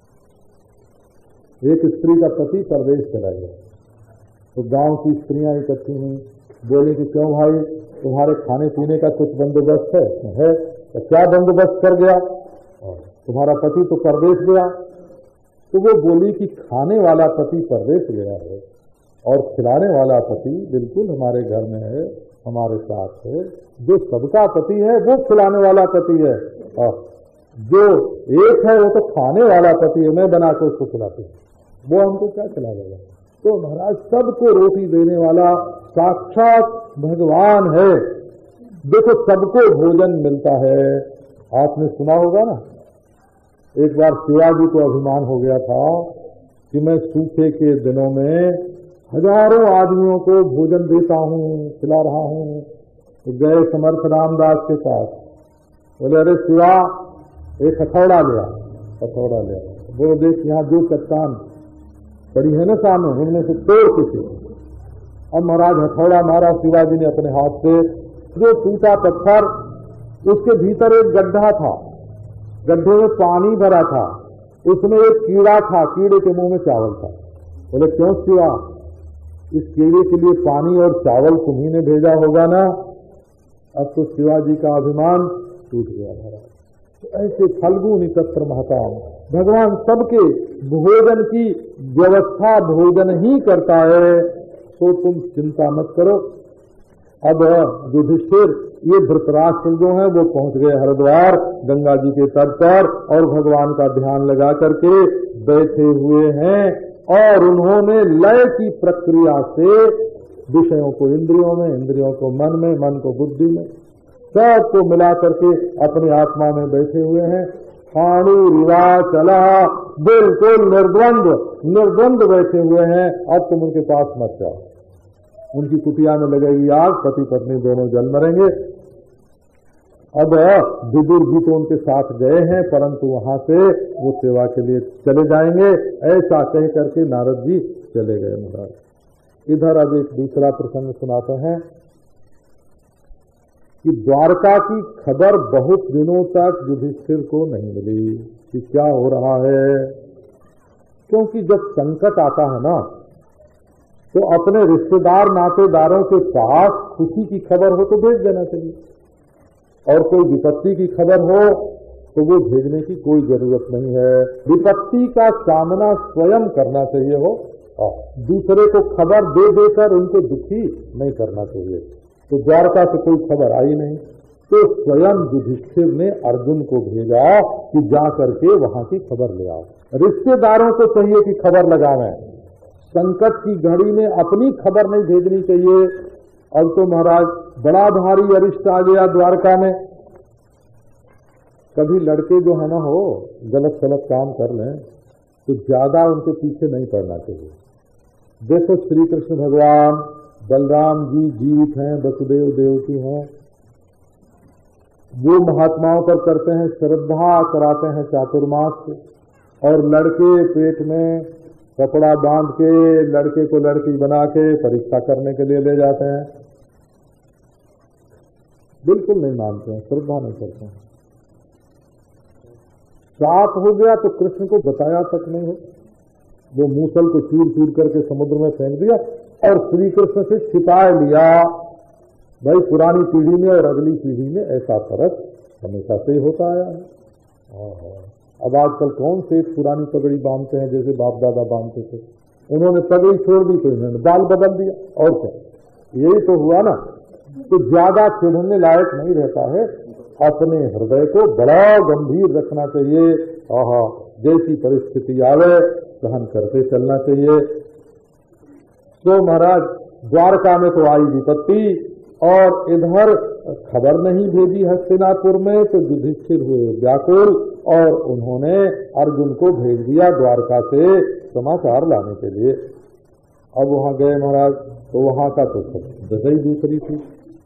S1: एक स्त्री का पति परदेश चला गया, तो गांव की स्त्रियां इकट्ठी हुई, बोले कि क्यों भाई तुम्हारे खाने पीने का कुछ बंदोबस्त है? है तो क्या बंदोबस्त कर गया? तुम्हारा पति तो परदेश गया। तो वो बोली कि खाने वाला पति परदेश गया है और खिलाने वाला पति बिल्कुल हमारे घर में है, हमारे साथ है। जो सबका पति है वो खिलाने वाला पति है, और जो एक है वो तो खाने वाला पति है, मैं बना के उसको खिलाती हूँ, वो हमको क्या खिला देगा? तो महाराज सबको रोटी देने वाला साक्षात भगवान है। देखो सबको भोजन मिलता है। आपने सुना होगा ना, एक बार शिवाजी को अभिमान हो गया था कि मैं सूखे के दिनों में हजारों आदमियों को भोजन देता हूँ, खिला रहा हूँ। तो गए समर्थ रामदास के पास, बोले अरे शिवा एक हथौड़ा लिया, हथौड़ा लिया। बोलो देख यहाँ जो चट्टान पड़ी है ना सामने, उनमें से तोड़ किसी। अब महाराज हथौड़ा मारा शिवाजी ने अपने हाथ से, जो टूटा पत्थर, उसके भीतर एक गड्ढा था, गड्ढे में पानी भरा था, उसमें एक कीड़ा था, कीड़े के मुंह में चावल था। बोले क्यों शिवा? इस कीड़े के लिए पानी और चावल तुम्ही ने भेजा होगा ना। अब तो शिवाजी का अभिमान टूट गया महाराज। तो ऐसे फल्गु निकत्र महता, भगवान सबके भोजन की व्यवस्था भोजन ही करता है, तो तुम चिंता मत करो। अब युधिष्ठिर ये धृतराष्ट्र जो है वो पहुंच गए हरिद्वार गंगा जी के तट पर, और भगवान का ध्यान लगा करके बैठे हुए हैं, और उन्होंने लय की प्रक्रिया से विषयों को इंद्रियों में, इंद्रियों को मन में, मन को बुद्धि में, सबको मिला करके अपनी आत्मा में बैठे हुए हैं। खाणु रिवा चला, बिल्कुल निर्द्वंद निर्द्वंद बैठे हुए हैं। अब तुम उनके पास मत जाओ, उनकी कुटिया में लगेगी आग, पति पत्नी दोनों जल मरेंगे। अब विदुर जी तो उनके साथ गए हैं, परंतु वहां से वो सेवा के लिए चले जाएंगे, ऐसा कह करके नारद जी चले गए महाराज। इधर अब एक दूसरा प्रसंग सुनाते हैं। कि द्वारका की खबर बहुत दिनों तक युधिष्ठिर को नहीं मिली कि क्या हो रहा है। क्योंकि जब संकट आता है ना, तो अपने रिश्तेदार नातेदारों के पास खुशी की खबर हो तो भेज देना चाहिए, और कोई विपत्ति की खबर हो तो वो भेजने की कोई जरूरत नहीं है। विपत्ति का सामना स्वयं करना चाहिए हो, और दूसरे को खबर दे देकर उनको दुखी नहीं करना चाहिए। तो द्वारका से कोई खबर आई नहीं, तो स्वयं युधिष्ठिर ने अर्जुन को भेजा कि जा करके वहां की खबर ले आओ। रिश्तेदारों को चाहिए कि खबर लगावें, संकट की घड़ी में अपनी खबर नहीं भेजनी चाहिए। अब तो महाराज बड़ा भारी अरिष्ट आ गया द्वारका में। कभी लड़के जो है ना हो गलत गलत काम कर लें तो ज्यादा उनके पीछे नहीं पड़ना चाहिए। देखो श्री कृष्ण भगवान बलराम जी जीवित हैं, वसुदेव देवकी हैं, वो महात्माओं पर करते हैं श्रद्धा, कराते हैं चातुर्मास, और लड़के पेट में कपड़ा बांध के लड़के को लड़की बना के परीक्षा करने के लिए ले जाते हैं। बिल्कुल नहीं मानते हैं, श्रद्धा नहीं करते हैं। साफ हो गया तो कृष्ण को बताया तक नहीं हो, वो मूसल को चूर चूर करके समुद्र में फेंक दिया और श्री कृष्ण से छिपाए लिया। भाई पुरानी पीढ़ी में और अगली पीढ़ी में ऐसा फर्क हमेशा से होता आया है। अब आजकल कौन से एक पुरानी पगड़ी बांधते हैं जैसे बाप दादा बांधते थे, उन्होंने पगड़ी छोड़ दी तो इन्होंने बाल बदल दिया, और क्या, यही तो हुआ ना। तो ज्यादा चिढ़ने लायक नहीं रहता है, अपने हृदय को बड़ा गंभीर रखना चाहिए। आहा, जैसी परिस्थिति आवे सहन करके चलना चाहिए। तो महाराज द्वारका में तो आई विपत्ति, और इधर खबर नहीं भेजी हस्तिनापुर में, तो युधिष्ठिर हुए व्याकुल और उन्होंने अर्जुन को भेज दिया द्वारका से समाचार लाने के लिए। अब वहां गए महाराज तो वहां का तो जगह ही दूसरी थी।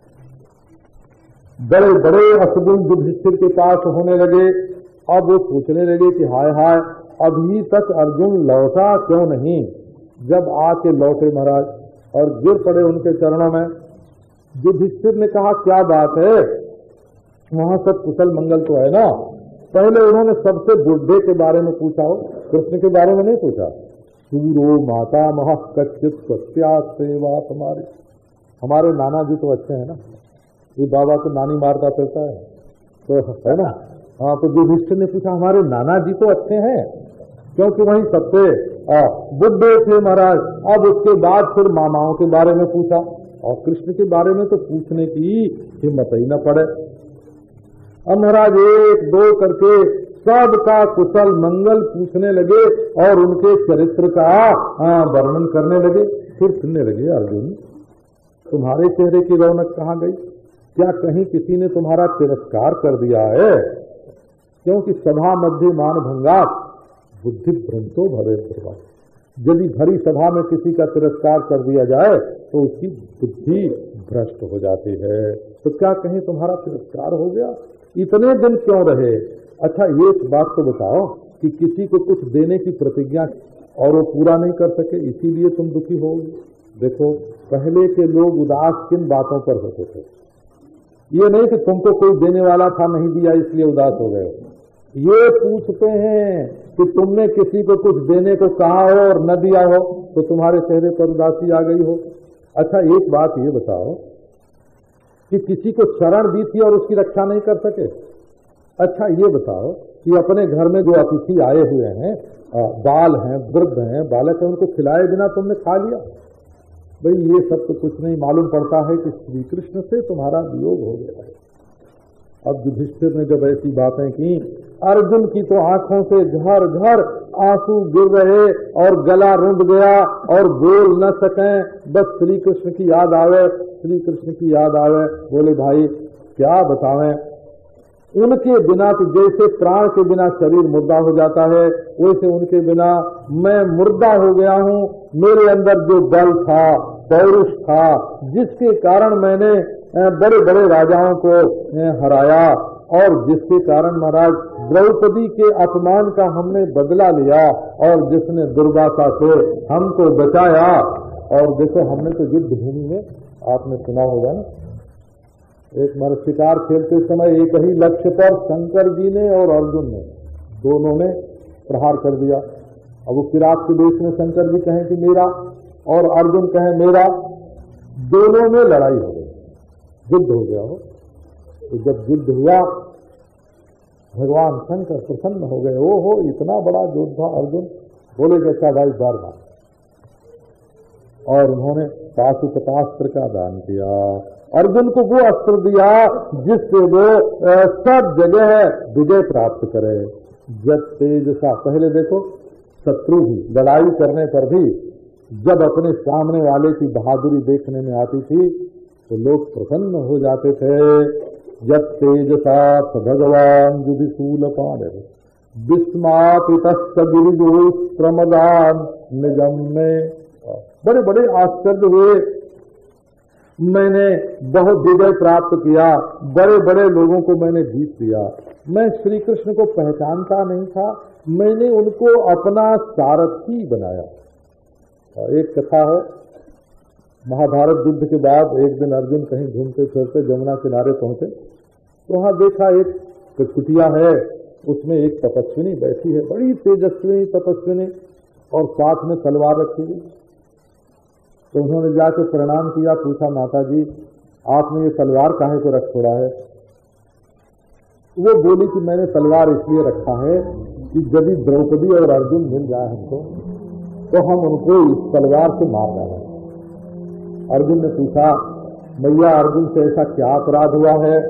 S1: बड़े बड़े असगुन युधिष्ठिर के पास होने लगे। अब वो पूछने लगे कि हाय हाय अभी तक अर्जुन लौटा क्यों नहीं। जब आके लौटे महाराज और गिर पड़े उनके चरणों में, युधिष्ठिर ने कहा क्या बात है, वहां सब कुशल मंगल तो है ना। पहले उन्होंने सबसे बुढ़े के बारे में पूछा हो, कृष्ण के बारे में नहीं पूछा। सूरो माता महा कच्चित सत्या सेवा तुम्हारी, हमारे नाना जी तो अच्छे हैं ना, ये बाबा को नानी मारता फिरता है तो है ना। हाँ, तो युधिष्ठिर ने पूछा हमारे नाना जी तो अच्छे हैं, क्योंकि वही सबसे बुढ़े थे महाराज। अब उसके बाद फिर मामाओं के बारे में पूछा, और कृष्ण के बारे में तो पूछने की हिम्मत ही न पड़े। अब महाराज एक दो करके सबका कुशल मंगल पूछने लगे और उनके चरित्र का वर्णन करने लगे। फिर सुनने लगे अर्जुन तुम्हारे चेहरे की रौनक कहाँ गई, क्या कहीं किसी ने तुम्हारा तिरस्कार कर दिया है। क्योंकि सभा मध्य मान भंगा बुद्धि भ्रंतो भवे भवा, यदि भरी सभा में किसी का तिरस्कार कर दिया जाए तो उसकी बुद्धि भ्रष्ट हो जाती है। तो क्या कहीं तुम्हारा तिरस्कार हो गया, इतने दिन क्यों रहे। अच्छा ये बात तो बताओ कि किसी को कुछ देने की प्रतिज्ञा और वो पूरा नहीं कर सके इसीलिए तुम दुखी हो। देखो पहले के लोग उदास किन बातों पर होते थे, ये नहीं कि तुमको कोई देने वाला था नहीं दिया इसलिए उदास हो गए। ये पूछते हैं कि तुमने किसी को कुछ देने को कहा हो और न दिया हो तो तुम्हारे चेहरे पर उदासी आ गई हो। अच्छा एक बात ये बताओ कि किसी को शरण दी थी और उसकी रक्षा नहीं कर सके। अच्छा ये बताओ कि अपने घर में जो अतिथि आए हुए हैं, बाल हैं, वृद्ध हैं, बालक हैं, उनको खिलाए बिना तुमने खा लिया। भाई ये सब तो कुछ नहीं, मालूम पड़ता है कि श्री कृष्ण से तुम्हारा वियोग हो गया है। अब युधिष्ठिर ने जब ऐसी बातें की, अर्जुन की तो आंखों से झर झर आंसू गिर रहे और गला रुंध गया और बोल न सकें, बस श्री कृष्ण की याद आवे, श्री कृष्ण की याद आवे। बोले भाई क्या बतावें, उनके बिना तो जैसे प्राण के बिना शरीर मुर्दा हो जाता है वैसे उनके बिना मैं मुर्दा हो गया हूँ। मेरे अंदर जो बल था, पौरुष था, जिसके कारण मैंने बड़े बड़े राजाओं को हराया और जिसके कारण महाराज द्रौपदी के अपमान का हमने बदला लिया और जिसने दुर्वासा से हमको बचाया। और देखो हमने तो युद्ध भूमि में आपने सुना होगा ना एक मर शिकार खेलते समय एक ही लक्ष्य पर शंकर जी ने और अर्जुन ने दोनों ने प्रहार कर दिया। अब वो किरात के देश में शंकर जी कहें कि मेरा और अर्जुन कहें मेरा, दोनों में लड़ाई हो गई, युद्ध हो गया हो। तो जब युद्ध हुआ भगवान शंकर प्रसन्न हो गए। ओ हो इतना बड़ा योद्धा अर्जुन, बोले कि अच्छा भाई बार बार, और उन्होंने पाशुपतास्त्र का दान किया। अर्जुन को वो अस्त्र दिया जिससे वो सब जगह विजय प्राप्त करे। जब तेज सा, पहले देखो शत्रु भी लड़ाई करने पर भी जब अपने सामने वाले की बहादुरी देखने में आती थी तो लोग प्रसन्न हो जाते थे। जब तेज साथ भगवान युधिशूल पाणे विस्मापितस्त गिरिजो प्रमदान निगम में, बड़े बड़े आश्चर्य हुए। मैंने बहुत विजय प्राप्त किया, बड़े बड़े लोगों को मैंने जीत लिया। मैं श्री कृष्ण को पहचानता नहीं था, मैंने उनको अपना सारथी बनाया। एक कथा है, महाभारत युद्ध के बाद एक दिन अर्जुन कहीं घूमते फिरते जमुना किनारे पहुंचे तो वहां देखा एक कुटिया है, उसमें एक तपस्विनी बैठी है, बड़ी तेजस्वी तपस्विनी, और साथ में तलवार रखी हुई। तो उन्होंने जाके प्रणाम किया, पूछा माता जी आपने ये तलवार काहे को रख छोड़ा है? वो बोली कि मैंने तलवार इसलिए रखा है कि यदि द्रौपदी और अर्जुन मिल जाए हमको तो हम उनको इस तलवार से मार डालें। अर्जुन ने पूछा मैया अर्जुन से ऐसा क्या अपराध हुआ है,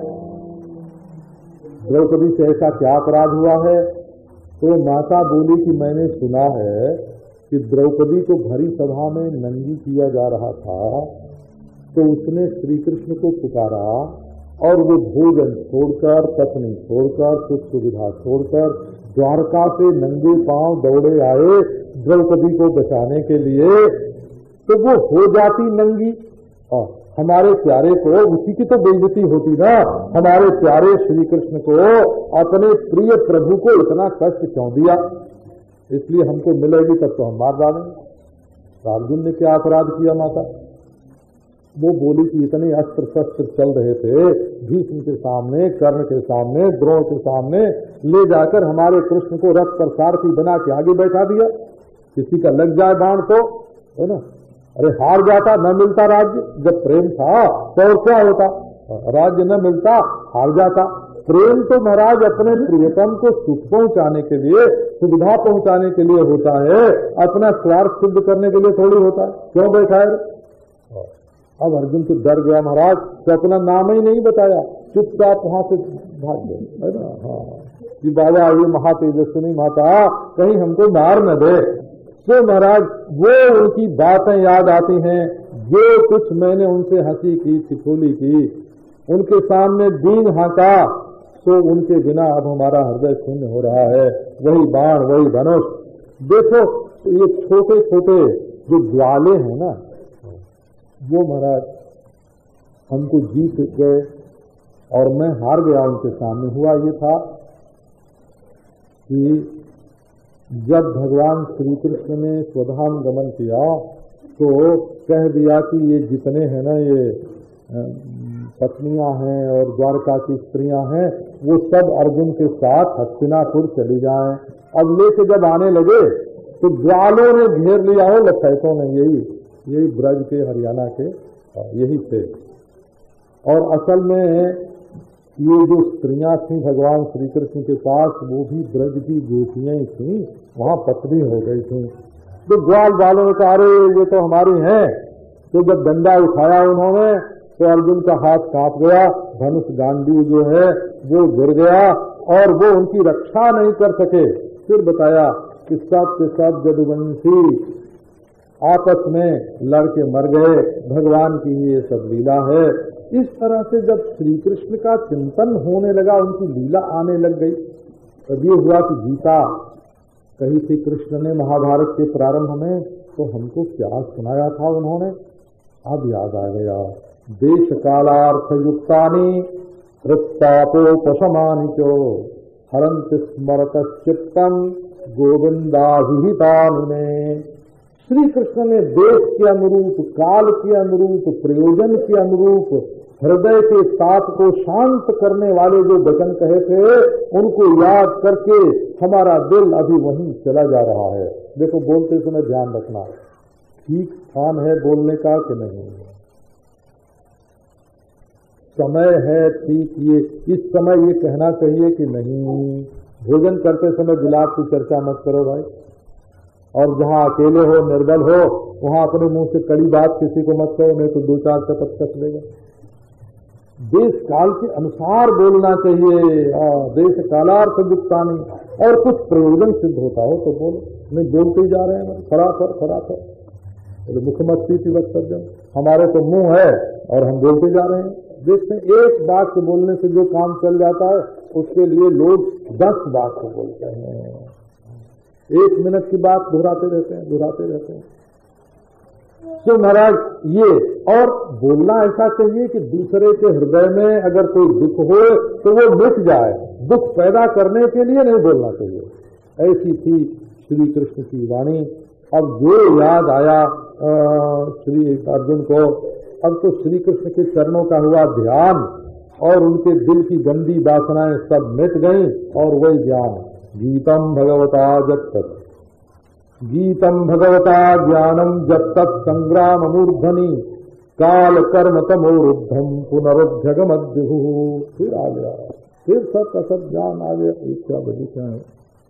S1: द्रौपदी से ऐसा क्या अपराध हुआ है? तो माता बोली कि मैंने सुना है कि द्रौपदी को भरी सभा में नंगी किया जा रहा था, तो उसने श्री कृष्ण को पुकारा और वो भोजन छोड़कर, पत्नी छोड़कर, सुख सुविधा छोड़कर द्वारका से नंगे पांव दौड़े आए द्रौपदी को बचाने के लिए। तो वो हो जाती नंगी और हमारे प्यारे को, उसी की तो बेइज्जती होती ना, हमारे प्यारे श्री कृष्ण को, अपने प्रिय प्रभु को इतना कष्ट क्यों दिया? इसलिए हमको मिलेगी तब तो हम मार डालेंगे। अर्जुन ने क्या अपराध किया माता? वो बोली कि इतने अस्त्र शस्त्र चल रहे थे, भीष्म के सामने, कर्ण के सामने, द्रोण के सामने, ले जाकर हमारे कृष्ण को रथ पर सारथी बना के आगे बैठा दिया। किसी का लग जाए बाण तो है ना, अरे हार जाता, न मिलता राज्य। जब प्रेम था तो और क्या होता, राज्य न मिलता, हार जाता। प्रेम तो महाराज अपने प्रियतम को सुख पहुंचाने के लिए, सुविधा पहुंचाने के लिए होता है, अपना स्वार्थ सिद्ध करने के लिए थोड़ी होता है। क्यों बैठा है? अब अर्जुन तो डर गया महाराज, तो अपना नाम ही नहीं बताया, चुपचाप वहां से भाग गए, है ना। हाँ कि बाबा ये महातेजस्विनी माता कहीं हमको मार न दे। तो महाराज वो उनकी बातें याद आती हैं, जो कुछ मैंने उनसे हंसी की, ठिठोली की, उनके सामने दीन हाँका, तो उनके बिना अब हमारा हृदय शून्य हो रहा है। वही बाण, वही धनुष। देखो ये छोटे छोटे जो ज्वाले हैं ना, वो महाराज हमको जीत गए और मैं हार गया उनके सामने। हुआ ये था कि जब भगवान श्री कृष्ण ने स्वधाम गमन किया तो कह दिया कि ये जितने हैं ना, ये पत्नियां हैं और द्वारका की स्त्रियां हैं, वो सब अर्जुन के साथ हस्तिनापुर चली जाएं। अब लेके जब आने लगे तो ग्वालों ने घेर लिया हो, लखैतों ने, यही यही ब्रज के, हरियाणा के यही थे। और असल में ये जो स्त्रियां थीं भगवान श्री कृष्ण के पास, वो भी ब्रज की गोपियां ही थीं, वहां पत्नी हो गई थीं। तो ग्वाल वालों ने कहा अरे ये तो हमारी हैं। तो जब डंडा उठाया उन्होंने तो अर्जुन का हाथ कांप गया, धनुष गांडी जो है वो गिर गया और वो उनकी रक्षा नहीं कर सके। फिर बताया कि सब के सब जदुवंशी आपस में लड़के मर गए, भगवान की ये सब लीला है। इस तरह से जब श्री कृष्ण का चिंतन होने लगा, उनकी लीला आने लग गई। तब ये हुआ कि गीता कही थी कृष्ण ने महाभारत के प्रारंभ में, तो हमको क्या सुनाया था उन्होंने, अब याद आ गया। देश कालार्थ युक्तानि कृत्तापोपशमानि चो हरन्ति स्मरत चित्तम गोविंदाभिहितानि में। श्री कृष्ण ने देश के अनुरूप, काल के अनुरूप, प्रयोजन के अनुरूप हृदय के ताप को शांत करने वाले जो वचन कहे थे उनको याद करके हमारा दिल अभी वहीं चला जा रहा है। देखो बोलते समय ध्यान रखना, ठीक स्थान है बोलने का कि नहीं, समय है ठीक, ये इस समय ये कहना चाहिए कि नहीं। भोजन करते समय विलाप की चर्चा मत करो भाई, और जहाँ अकेले हो निर्बल हो वहाँ अपने मुंह से कड़ी बात किसी को मत कहो, नहीं तो दो चार शपथ कस लेगा। देश काल के अनुसार बोलना चाहिए, देश कालार्थ युक्तानी, और कुछ प्रयोजन सिद्ध होता हो तो बोलो, नहीं बोलते ही जा रहे हैं खराफर खराफर मुखमस्ती की वक्तव्य, हमारे तो मुंह है और हम बोलते जा रहे हैं। देखते हैं एक बात से बोलने से जो काम चल जाता है उसके लिए लोग दस बात को बोलते हैं, एक मिनट की बात दोहराते रहते हैं दोहराते रहते हैं। तो महाराज ये, और बोलना ऐसा चाहिए कि दूसरे के हृदय में अगर कोई दुख हो तो वो मिट जाए, दुख पैदा करने के लिए नहीं बोलना चाहिए। ऐसी थी श्री कृष्ण की वाणी। अब जो याद आया श्री अर्जुन को, अब तो श्री कृष्ण के चरणों का हुआ ध्यान और उनके दिल की गंदी वासनाएं सब मिट गईं, और वही ज्ञान गीतम भगवता जब तक गीतम भगवता ज्ञानम जब तक संग्राम मूर्धनि काल कर्म तमोरुद्धम पुनरुद्धगमद्युः। फिर आ गया, फिर सब का सब ज्ञान आ गया। इच्छा बड़ी क्या है,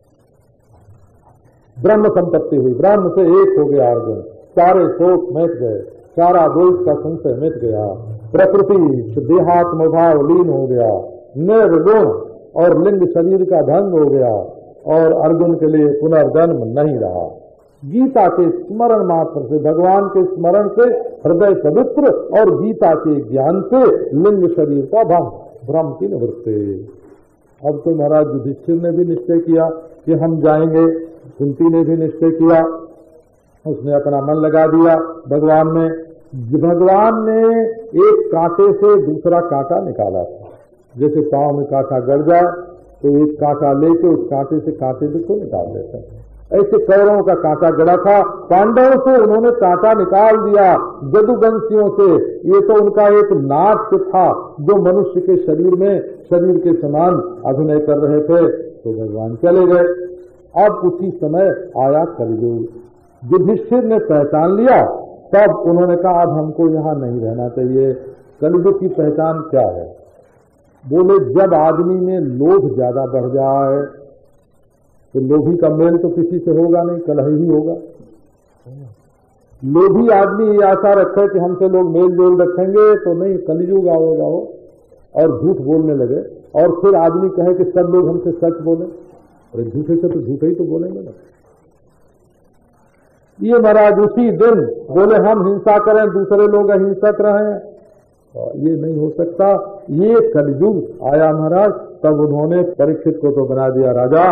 S1: ब्रह्म संपत्ति हुई, ब्रह्म से एक हो गया अर्जुन, सारे शोक मिट गए, सारा दोष का संशय मिट गया, प्रकृति देहात्म भाव लीन हो गया, निर्गुण और लिंग शरीर का भंग हो गया, और अर्जुन के लिए पुनर्जन्म नहीं रहा। गीता के स्मरण मात्र से, भगवान के स्मरण से हृदय पवित्र, और गीता के ज्ञान से लिंग शरीर का भंग, भ्रम की निवृत्ति। अब तो महाराज युधिष्ठिर ने भी निश्चय किया कि हम जाएंगे, कुंती ने भी निश्चय किया, उसने अपना मन लगा दिया भगवान में। भगवान ने एक कांटे से दूसरा कांटा निकाला था, जैसे पांव में कांटा गड़ जाए तो एक कांटा लेके उस कांटे से कांटे को निकाल देते हैं। ऐसे कौरवों का कांटा गड़ा था, पांडवों से उन्होंने कांटा निकाल दिया जदुवंशियों से। ये तो उनका एक नाट्य था जो मनुष्य के शरीर में शरीर के समान अभिनय कर रहे थे, तो भगवान चले गए। अब उसी समय आया कलयुग, युधिष्ठिर ने पहचान लिया, तब उन्होंने कहा अब हमको यहाँ नहीं रहना चाहिए। कलयुग की पहचान क्या है? बोले जब आदमी में लोभ ज्यादा बढ़ जाए तो लोभी का मेल तो किसी से होगा नहीं, कलह ही होगा। लोभी आदमी ये आशा रखे कि हमसे लोग मेल जोल रखेंगे तो नहीं, कलयुग आएगा हो और झूठ बोलने लगे, और फिर आदमी कहे कि सब लोग हमसे सच बोले, अरे झूठे से तो झूठे ही तो बोलेंगे ना। ये महाराज उसी दिन बोले हम हिंसा करें, दूसरे लोग अहिंसक रहें, ये नहीं हो सकता। ये कलयुग आया महाराज, तब उन्होंने परीक्षित को तो बना दिया राजा,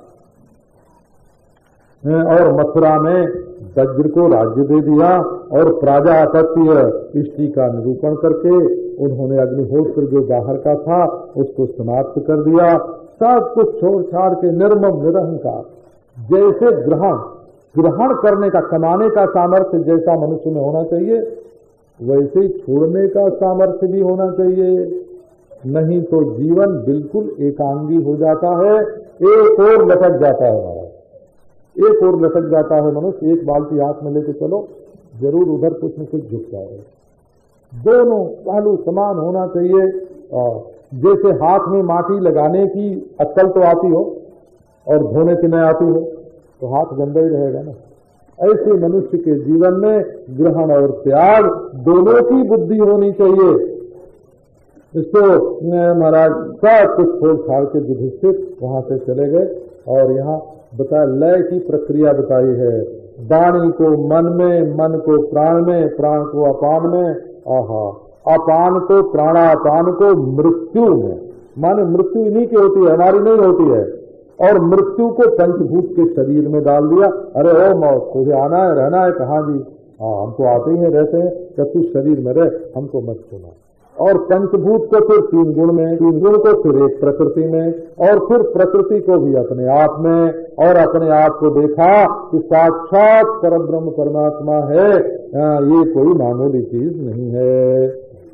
S1: और मथुरा में वज्र को राज्य दे दिया, और प्राजापत्य इष्टि का निरूपण करके उन्होंने अग्निहोत्र जो बाहर का था उसको समाप्त कर दिया। सब कुछ छोड़ छाड़ के निर्मम निरहंकार, जैसे ग्रहण ग्रहण करने का, कमाने का सामर्थ्य जैसा मनुष्य में होना चाहिए, वैसे ही छोड़ने का सामर्थ्य भी होना चाहिए, नहीं तो जीवन बिल्कुल एकांगी हो जाता है, एक और लटक जाता है हमारा, एक और लटक जाता है मनुष्य। एक बाल्टी हाथ में लेके चलो, जरूर उधर कुछ न कुछ झुक जाएगा। दोनों पहलू समान होना चाहिए। जैसे हाथ में माटी लगाने की अक्ल तो आती हो और धोने की नहीं आती हो तो हाथ गंदा ही रहेगा ना, ऐसे मनुष्य के जीवन में ग्रहण और त्याग दोनों की बुद्धि होनी चाहिए। इसको महाराज सब कुछ छोड़ छाड़ के युधिष्ठिर वहां से चले गए, और यहाँ बता लय की प्रक्रिया बताई है। वाणी को मन में, मन को प्राण में, प्राण को अपान में, आहा अपान को प्राणापान को मृत्यु में। माने मृत्यु इन्हीं की होती है, हमारी नहीं होती है। और मृत्यु को पंचभूत के शरीर में डाल दिया। अरे ओ मौत, तुझे आना है रहना है, कहाँ जी? हाँ हम तो आते ही हैं रहते हैं, जब तू शरीर में रहे हमको मत सुना। और पंचभूत को फिर तीन गुण में, तीन गुण को फिर एक प्रकृति में, और फिर प्रकृति को भी अपने आप में, और अपने आप को देखा कि साक्षात परब्रह्म परमात्मा है, ये कोई मामूली चीज नहीं है।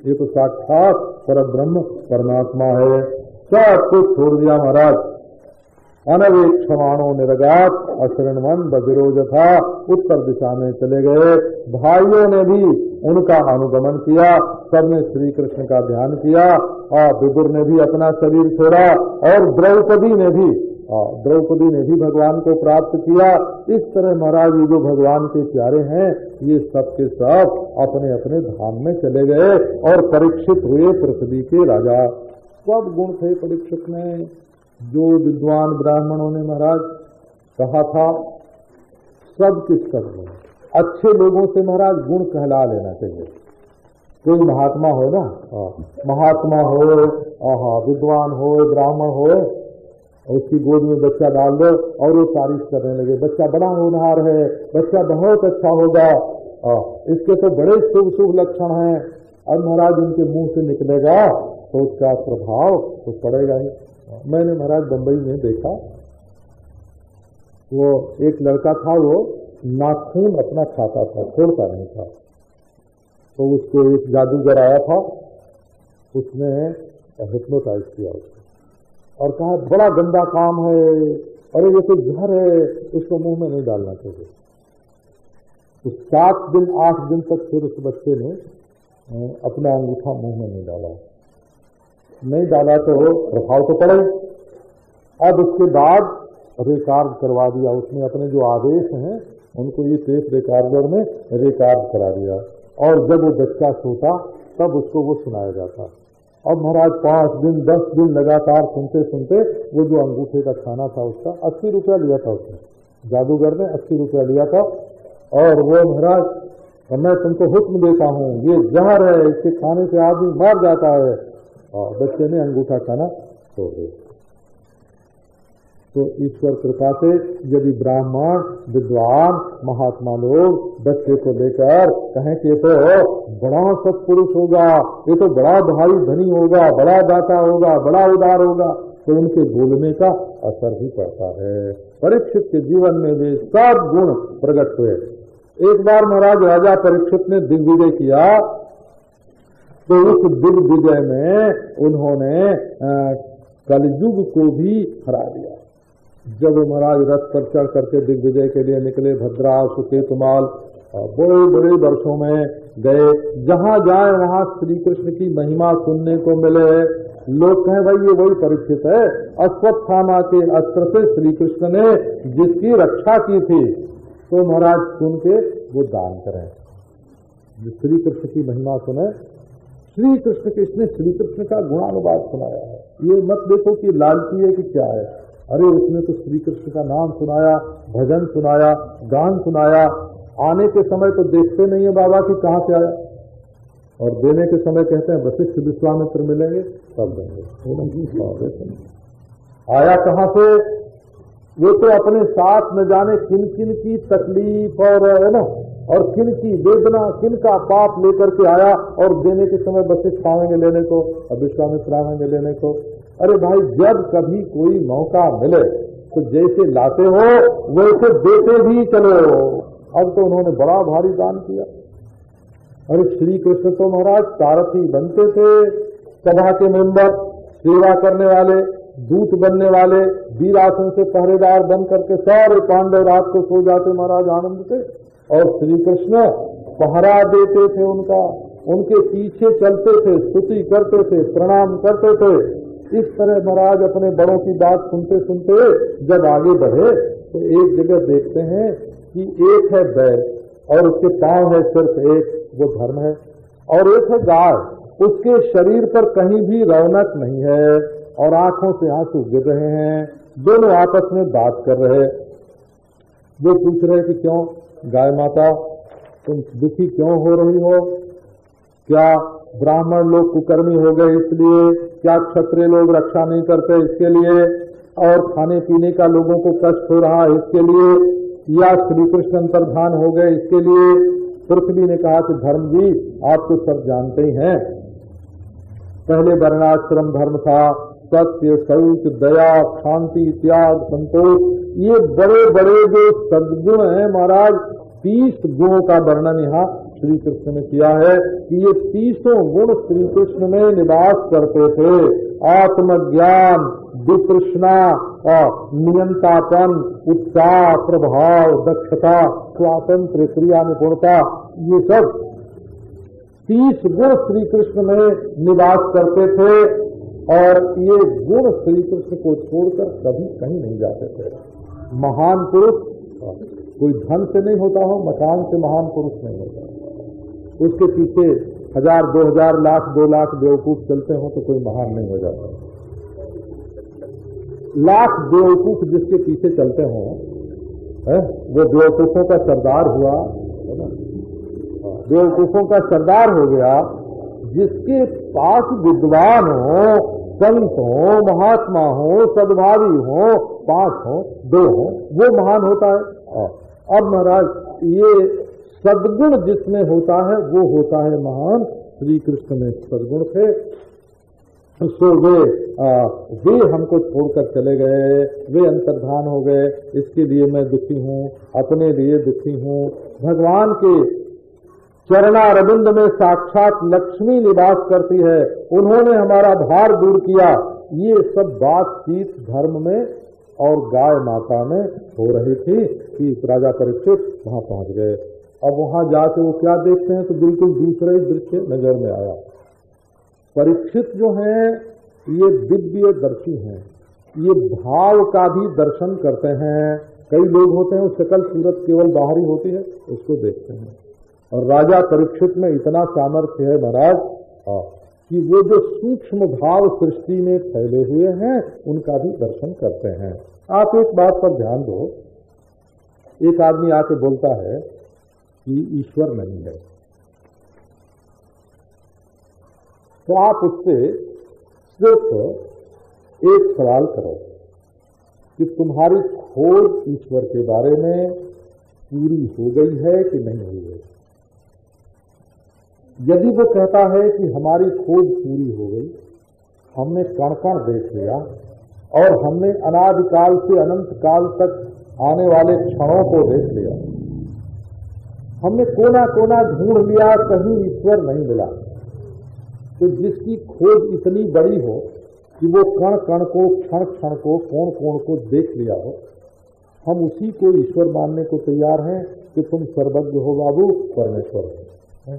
S1: ये तो साक्षात परब्रह्म परमात्मा है। सब कुछ छोड़ दिया महाराज। अनवेक्षमाणो निरगात अशरणवन बजरोज था, उत्तर दिशा में चले गए। भाइयों ने भी उनका अनुगमन किया, सबने श्री कृष्ण का ध्यान किया। और विदुर ने भी अपना शरीर छोड़ा और द्रौपदी ने भी द्रौपदी ने भी भगवान को प्राप्त किया। इस तरह महाराज ये जो भगवान के प्यारे हैं ये सब के सब अपने अपने धाम में चले गए और परीक्षित हुए पृथ्वी के राजा। सब गुण थे परीक्षित में। जो विद्वान ब्राह्मणों ने महाराज कहा था सब किस सब गुण। अच्छे लोगों से महाराज गुण कहला लेना चाहिए। कोई महात्मा हो ना, महात्मा हो, आहा विद्वान हो, ब्राह्मण हो, उसकी गोद में बच्चा डाल दो और वो तारीफ करने लगे, बच्चा बड़ा होनहार है, बच्चा बहुत अच्छा होगा, इसके तो बड़े शुभ शुभ लक्षण हैं। और महाराज उनके मुंह से निकलेगा तो उसका प्रभाव तो पड़ेगा ही। मैंने महाराज बंबई में देखा, वो एक लड़का था, वो नाखून अपना खाता था, छोड़ता नहीं था। तो उसको एक जादूगर आया था, उसने हिप्नोटाइज किया उसको और कहा बड़ा गंदा काम है, अरे ये तो जहर है, उसको मुंह में नहीं डालना चाहिए। तो सात दिन आठ दिन तक फिर उस बच्चे ने अपना अंगूठा मुंह में नहीं डाला। नहीं डाला तो प्रभाव तो पड़े। अब उसके बाद रिकॉर्ड करवा दिया उसने, अपने जो आदेश हैं उनको ये टेप रिकॉर्डर में रिकॉर्ड करा दिया और जब वो बच्चा सोता तब उसको वो सुनाया जाता। अब महाराज पांच दिन दस दिन लगातार सुनते सुनते वो जो अंगूठे का खाना था उसका अस्सी रुपया लिया था उसने, जादूगर ने अस्सी रुपया लिया था। और वो महाराज मैं तुमको हुक्म देता हूँ, ये जहर है, इसके खाने से आदमी मर जाता है। और बच्चे ने अंगूठा खाना छोड़ दिया। तो ईश्वर कृपा से यदि ब्राह्मण विद्वान महात्मा लोग बच्चे को लेकर कहें कि ये तो बड़ा सत्पुरुष होगा, ये तो बड़ा भाई धनी होगा, बड़ा दाता होगा, बड़ा उदार होगा, तो उनके बोलने का असर भी पड़ता है। परीक्षित के जीवन में भी सब गुण प्रकट हुए। एक बार महाराज राजा परीक्षित ने दिग्विजय किया, तो उस दिग्विजय में उन्होंने कलयुग को भी हरा दिया। जब महाराज रथ पर चढ़ करके दिग्विजय के लिए निकले, भद्रा सुकेतुमाल बड़े बड़े वर्षों में गए, जहां जाए वहां श्री कृष्ण की महिमा सुनने को मिले। लोग कहें भाई ये वही परीक्षित है, अश्वत्थामा के अस्त्र से श्री कृष्ण ने जिसकी रक्षा की थी। तो महाराज सुन के वो दान करें, श्री कृष्ण की महिमा सुने। श्री कृष्ण के इसने श्री कृष्ण का गुणानुवाद सुनाया है। ये मत देखो कि लालची है कि क्या है, अरे उसने तो श्री कृष्ण का नाम सुनाया, भजन सुनाया, गान सुनाया। आने के समय तो देखते नहीं है बाबा कि कहाँ से आया, और देने के समय कहते हैं वशिष्ठ विश्वामित्र मिलेंगे तब देंगे। आया कहाँ से? वो तो अपने साथ न जाने किन किन की तकलीफ और है ना, और किन की वेदना, किन का पाप लेकर के आया, और देने के समय वशिष्ठ आवेंगे लेने को और विश्वामित्र आवेंगे लेने को। अरे भाई जब कभी कोई मौका मिले तो जैसे लाते हो वैसे देते भी चलो। अब तो उन्होंने बड़ा भारी दान किया। अरे श्री कृष्ण तो महाराज सारथी बनते थे, सभा के मेंबर, सेवा करने वाले, दूत बनने वाले, वीरासन से पहरेदार बन करके सारे पांडव रात को सो जाते महाराज आनंद से, और श्री कृष्ण पहरा देते थे उनका, उनके पीछे चलते थे, स्तुति करते थे, प्रणाम करते थे। इस तरह महाराज अपने बड़ों की बात सुनते सुनते जब आगे बढ़े तो एक जगह देखते हैं कि एक है बैल और उसके पांव है सिर्फ एक, वो धर्म है, और एक है गाय, उसके शरीर पर कहीं भी रौनक नहीं है और आंखों से आंसू गिर रहे हैं। दोनों आपस में बात कर रहे। वो पूछ रहे कि क्यों गाय माता तुम दुखी क्यों हो रही हो? क्या ब्राह्मण लोग कुकर्मी हो गए इसलिए? क्या क्षत्रिय लोग रक्षा नहीं करते इसके लिए? और खाने पीने का लोगों को कष्ट हो रहा है इसके लिए? या श्री कृष्ण अंतर्धान हो गए इसके लिए? पृथ्वी ने कहा कि धर्म जी आप तो सब जानते ही हैं, पहले वर्णाश्रम धर्म था, सत्य, शौच, दया, शांति, त्याग, संतोष, ये बड़े बड़े जो सद्गुण हैं महाराज, तीस गुणों का वर्णन यहाँ श्री कृष्ण ने किया है कि ये तीसों गुण श्री कृष्ण में निवास करते थे। आत्मज्ञान, वितृष्णा, नियंतापन, उत्साह, प्रभाव, दक्षता, स्वातंत्र, क्रिया निपुणता, ये सब तीस गुण श्री कृष्ण में निवास करते थे और ये गुण श्री कृष्ण को छोड़कर कभी कहीं नहीं जाते थे। महान पुरुष कोई धन से नहीं होता हो, मकान से महान पुरुष नहीं होता। उसके पीछे हजार, दो हजार, लाख, दो लाख बेवकूफ चलते हो तो कोई महान नहीं हो जाता। लाख बेवकूफ जिसके पीछे चलते हो है, वो बेवकूफों का सरदार हुआ, बेवकूफों का सरदार हो गया। जिसके पास विद्वान हो, संत हो, महात्मा हो, सद्भावी हो, पांच हो, दो हो, वो महान होता है। अब महाराज ये सद्गुण जिसमें होता है वो होता है महान। श्री कृष्ण में सद्गुण थे, सो वे आ, वे हमको छोड़कर चले गए, वे अंतर्धान हो गए। इसके लिए मैं दुखी हूँ, अपने लिए दुखी हूँ। भगवान के चरणारविंद में साक्षात लक्ष्मी निवास करती है, उन्होंने हमारा भार दूर किया। ये सब बातचीत धर्म में और गाय माता में हो रही थी कि राजा परीक्षित वहां पहुंच गए। अब वहां जाके वो क्या देखते हैं तो बिल्कुल दूसरा ही दृश्य नजर में आया। परीक्षित जो हैं ये दिव्य दर्शी हैं, ये भाव का भी दर्शन करते हैं। कई लोग होते हैं सकल सूरत केवल बाहरी होती है उसको देखते हैं, और राजा परीक्षित में इतना सामर्थ्य है महाराज कि वो जो सूक्ष्म भाव सृष्टि में फैले हुए हैं उनका भी दर्शन करते हैं। आप एक बात पर ध्यान दो, एक आदमी आके बोलता है कि ईश्वर नहीं है, तो आप उससे सिर्फ एक सवाल करो कि तुम्हारी खोज ईश्वर के बारे में पूरी हो गई है कि नहीं हुई है। यदि वो कहता है कि हमारी खोज पूरी हो गई, हमने कण कण देख लिया और हमने अनादिकाल से अनंत काल तक आने वाले क्षणों को देख लिया, हमने कोना कोना ढूंढ लिया, कहीं ईश्वर नहीं मिला, तो जिसकी खोज इतनी बड़ी हो कि वो कण कण को, क्षण क्षण को, कोण कोण को देख लिया हो, हम उसी को ईश्वर मानने को तैयार हैं कि तुम सर्वज्ञ हो बाबू, परमेश्वर हो।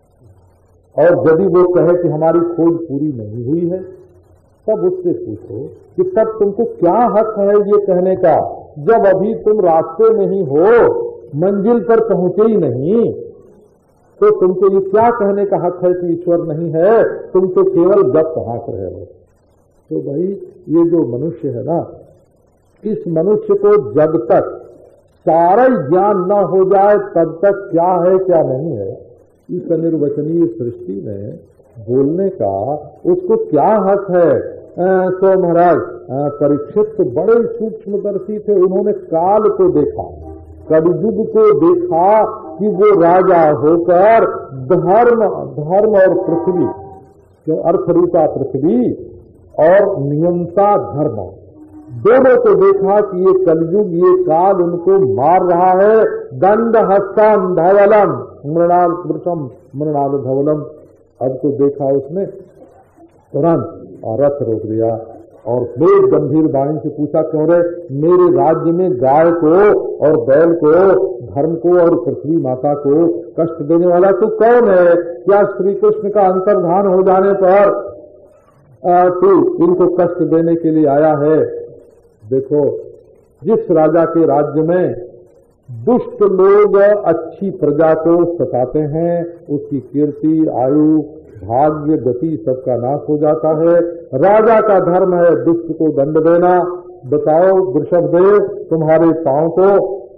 S1: और यदि वो कहे कि हमारी खोज पूरी नहीं हुई है, तब उससे पूछो कि तब तुमको क्या हक है ये कहने का, जब अभी तुम रास्ते में ही हो, मंजिल पर पहुंचे ही नहीं, तो तुमको ये क्या कहने का हक है कि ईश्वर नहीं है? तुम तो केवल गप हाँक रहे हो। तो भाई ये जो मनुष्य है ना, इस मनुष्य को जब तक सारा ज्ञान न हो जाए तब तक क्या है क्या नहीं है इस अनिर्वचनीय सृष्टि में बोलने का उसको क्या हक है? आ, तो महाराज परीक्षित तो बड़े सूक्ष्मदर्शी थे, उन्होंने काल को देखा, कलयुग को देखा कि वो राजा होकर धर्म धर्म और पृथ्वी, जो अर्थरूपा पृथ्वी और नियंता धर्म, दोनों को देखा कि ये कलयुग, ये काल उनको मार रहा है। दंड हस्तान धवलम मृणाल पुरुषम मृणाल धवलम। अब तो देखा उसने, तुरंत रथ रोक दिया और बड़े गंभीर वाणी से पूछा, क्यों रे, मेरे राज्य में गाय को और बैल को, धर्म को और पृथ्वी माता को कष्ट देने वाला तू कौन है? क्या श्री कृष्ण का अंतर्धान हो जाने पर तू इनको कष्ट देने के लिए आया है? देखो, जिस राजा के राज्य में दुष्ट लोग अच्छी प्रजा को सताते हैं, उसकी कीर्ति, आयु, भाग्य, गति सबका नाश हो जाता है। राजा का धर्म है दुष्ट को दंड देना। बताओ वृषभदेव, तुम्हारे पांव को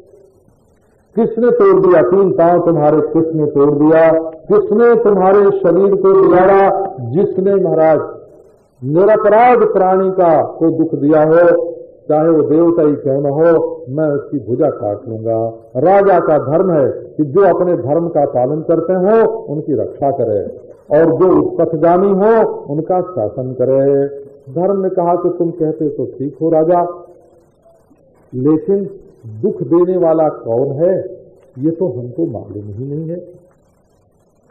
S1: किसने तोड़ दिया? तीन पांव तुम्हारे किसने तोड़ दिया? किसने तुम्हारे शरीर को बिगाड़ा? जिसने महाराज निरपराध प्राणी का को दुख दिया हो, चाहे वो देवता ही क्यों न हो, मैं उसकी भुजा काट लूंगा। राजा का धर्म है कि जो अपने धर्म का पालन करते हो उनकी रक्षा करे और जो उत्पथगामी हो उनका शासन करे। धर्म ने कहा कि तुम कहते तो ठीक हो राजा, लेकिन दुख देने वाला कौन है ये तो हमको मालूम ही नहीं है।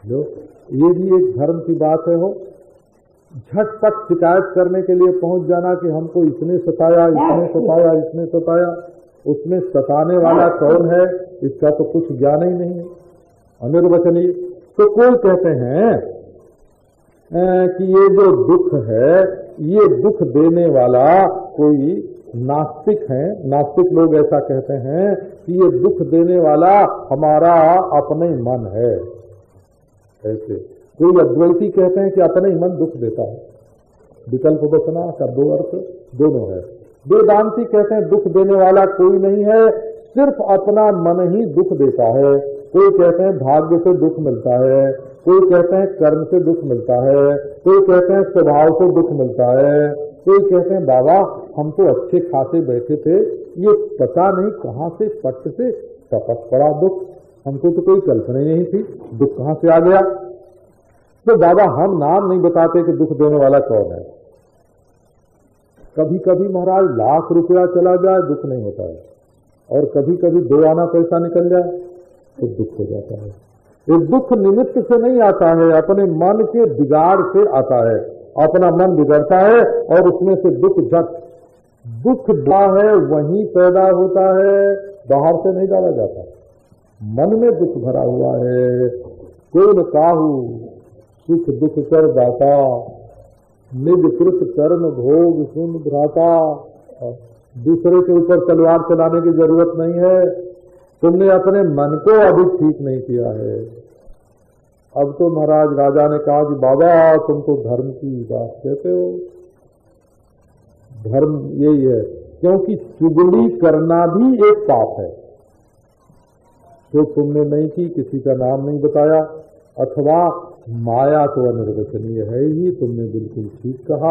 S1: लो, ये भी एक धर्म की बात है। हो झटपट शिकायत करने के लिए पहुंच जाना कि हमको इसने सताया, इसने सताया, इसने सताया। उसमें सताने वाला कौन है इसका तो कुछ ज्ञान ही नहीं है, अनिर्वचनीय। तो कोई कहते हैं कि ये जो दुख है ये दुख देने वाला कोई नास्तिक है। नास्तिक लोग ऐसा कहते हैं कि ये दुख देने वाला हमारा अपने मन है। ऐसे कोई अद्वैती कहते हैं कि अपने ही मन दुख देता है। विकल्प वचना का दो अर्थ दोनों है। वेदांती कहते हैं दुख देने वाला कोई नहीं है, सिर्फ अपना मन ही दुख देता है। कोई कहते हैं भाग्य से दुख मिलता है, कोई कहते हैं कर्म से दुख मिलता है, कोई कहते हैं स्वभाव से दुख मिलता है, कोई कहते हैं बाबा हम तो अच्छे खासे बैठे थे, ये पता नहीं कहाँ से पट से टपक पड़ा दुख, हमको तो कोई कल्पना नहीं थी, दुख कहाँ से आ गया। तो बाबा हम नाम नहीं बताते कि दुख देने वाला कौन है। कभी कभी महाराज लाख रुपया चला जाए दुख नहीं होता है, और कभी कभी दो आना पैसा निकल जाए तो दुख हो जाता है। ये दुख निमित्त से नहीं आता है, अपने मन के बिगाड़ से आता है। अपना मन बिगड़ता है और उसमें से दुख झट दुख जो है वहीं पैदा होता है, बाहर से नहीं डाला जाता। मन में दुख भरा हुआ है। कोई न काहू सुख दुख कर दाता, निज कृत कर्म भोग सुन भ्राता। दूसरे के ऊपर तलवार चलाने की जरूरत नहीं है, तुमने अपने मन को अभी ठीक नहीं किया है। अब तो महाराज राजा ने कहा कि बाबा तुम तो धर्म की बात कहते हो, धर्म यही है, क्योंकि चुगली करना भी एक पाप है। तो तुमने नहीं की, किसी का नाम नहीं बताया, अथवा माया तो अनिर्वचनीय है ही, तुमने बिल्कुल ठीक कहा।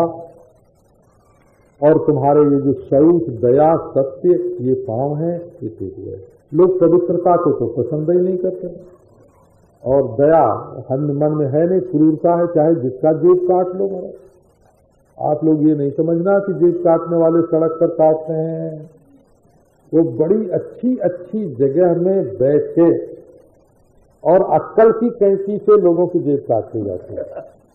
S1: और तुम्हारे ये जो शौच दया सत्य ये पांव है ये ठीक है। लोग पवित्रता को तो पसंद ही नहीं करते, और दया हम मन में है नहीं, क्रूरता है, चाहे जिसका जेब काट लो। मारा आप लोग ये नहीं समझना कि जेब काटने वाले सड़क पर काटते हैं, वो बड़ी अच्छी अच्छी जगह में बैठे और अक्कल की कैंची से लोगों की जेब काटती जाती है।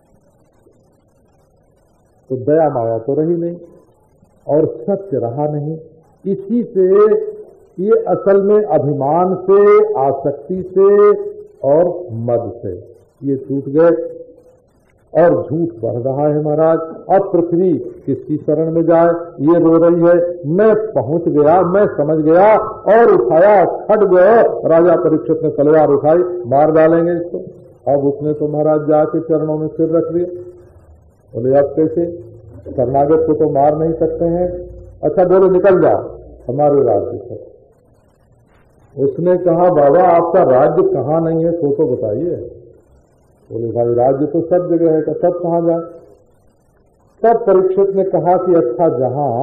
S1: तो दया माया तो रही नहीं और सत्य रहा नहीं। इसी से ये असल में अभिमान से, आसक्ति से और मद से ये टूट गए और झूठ बढ़ रहा है महाराज। अब पृथ्वी किसकी शरण में जाए, ये रो रही है। मैं पहुंच गया, मैं समझ गया और उठाया, खट गया। राजा परीक्षित ने तलवार उठाई, मार डालेंगे इसको। अब उसने तो महाराज जाके चरणों में सिर रख दिया। बोले अब कैसे, शरणागत को तो मार नहीं सकते हैं। अच्छा बोले निकल जाओ हमारे राज्य से। उसने कहा बाबा आपका राज्य कहाँ नहीं है तो तो बताइए। बोले भाई राज्य तो सब जगह है, सब कहाँ जाए। तब परीक्षित ने कहा कि अच्छा जहां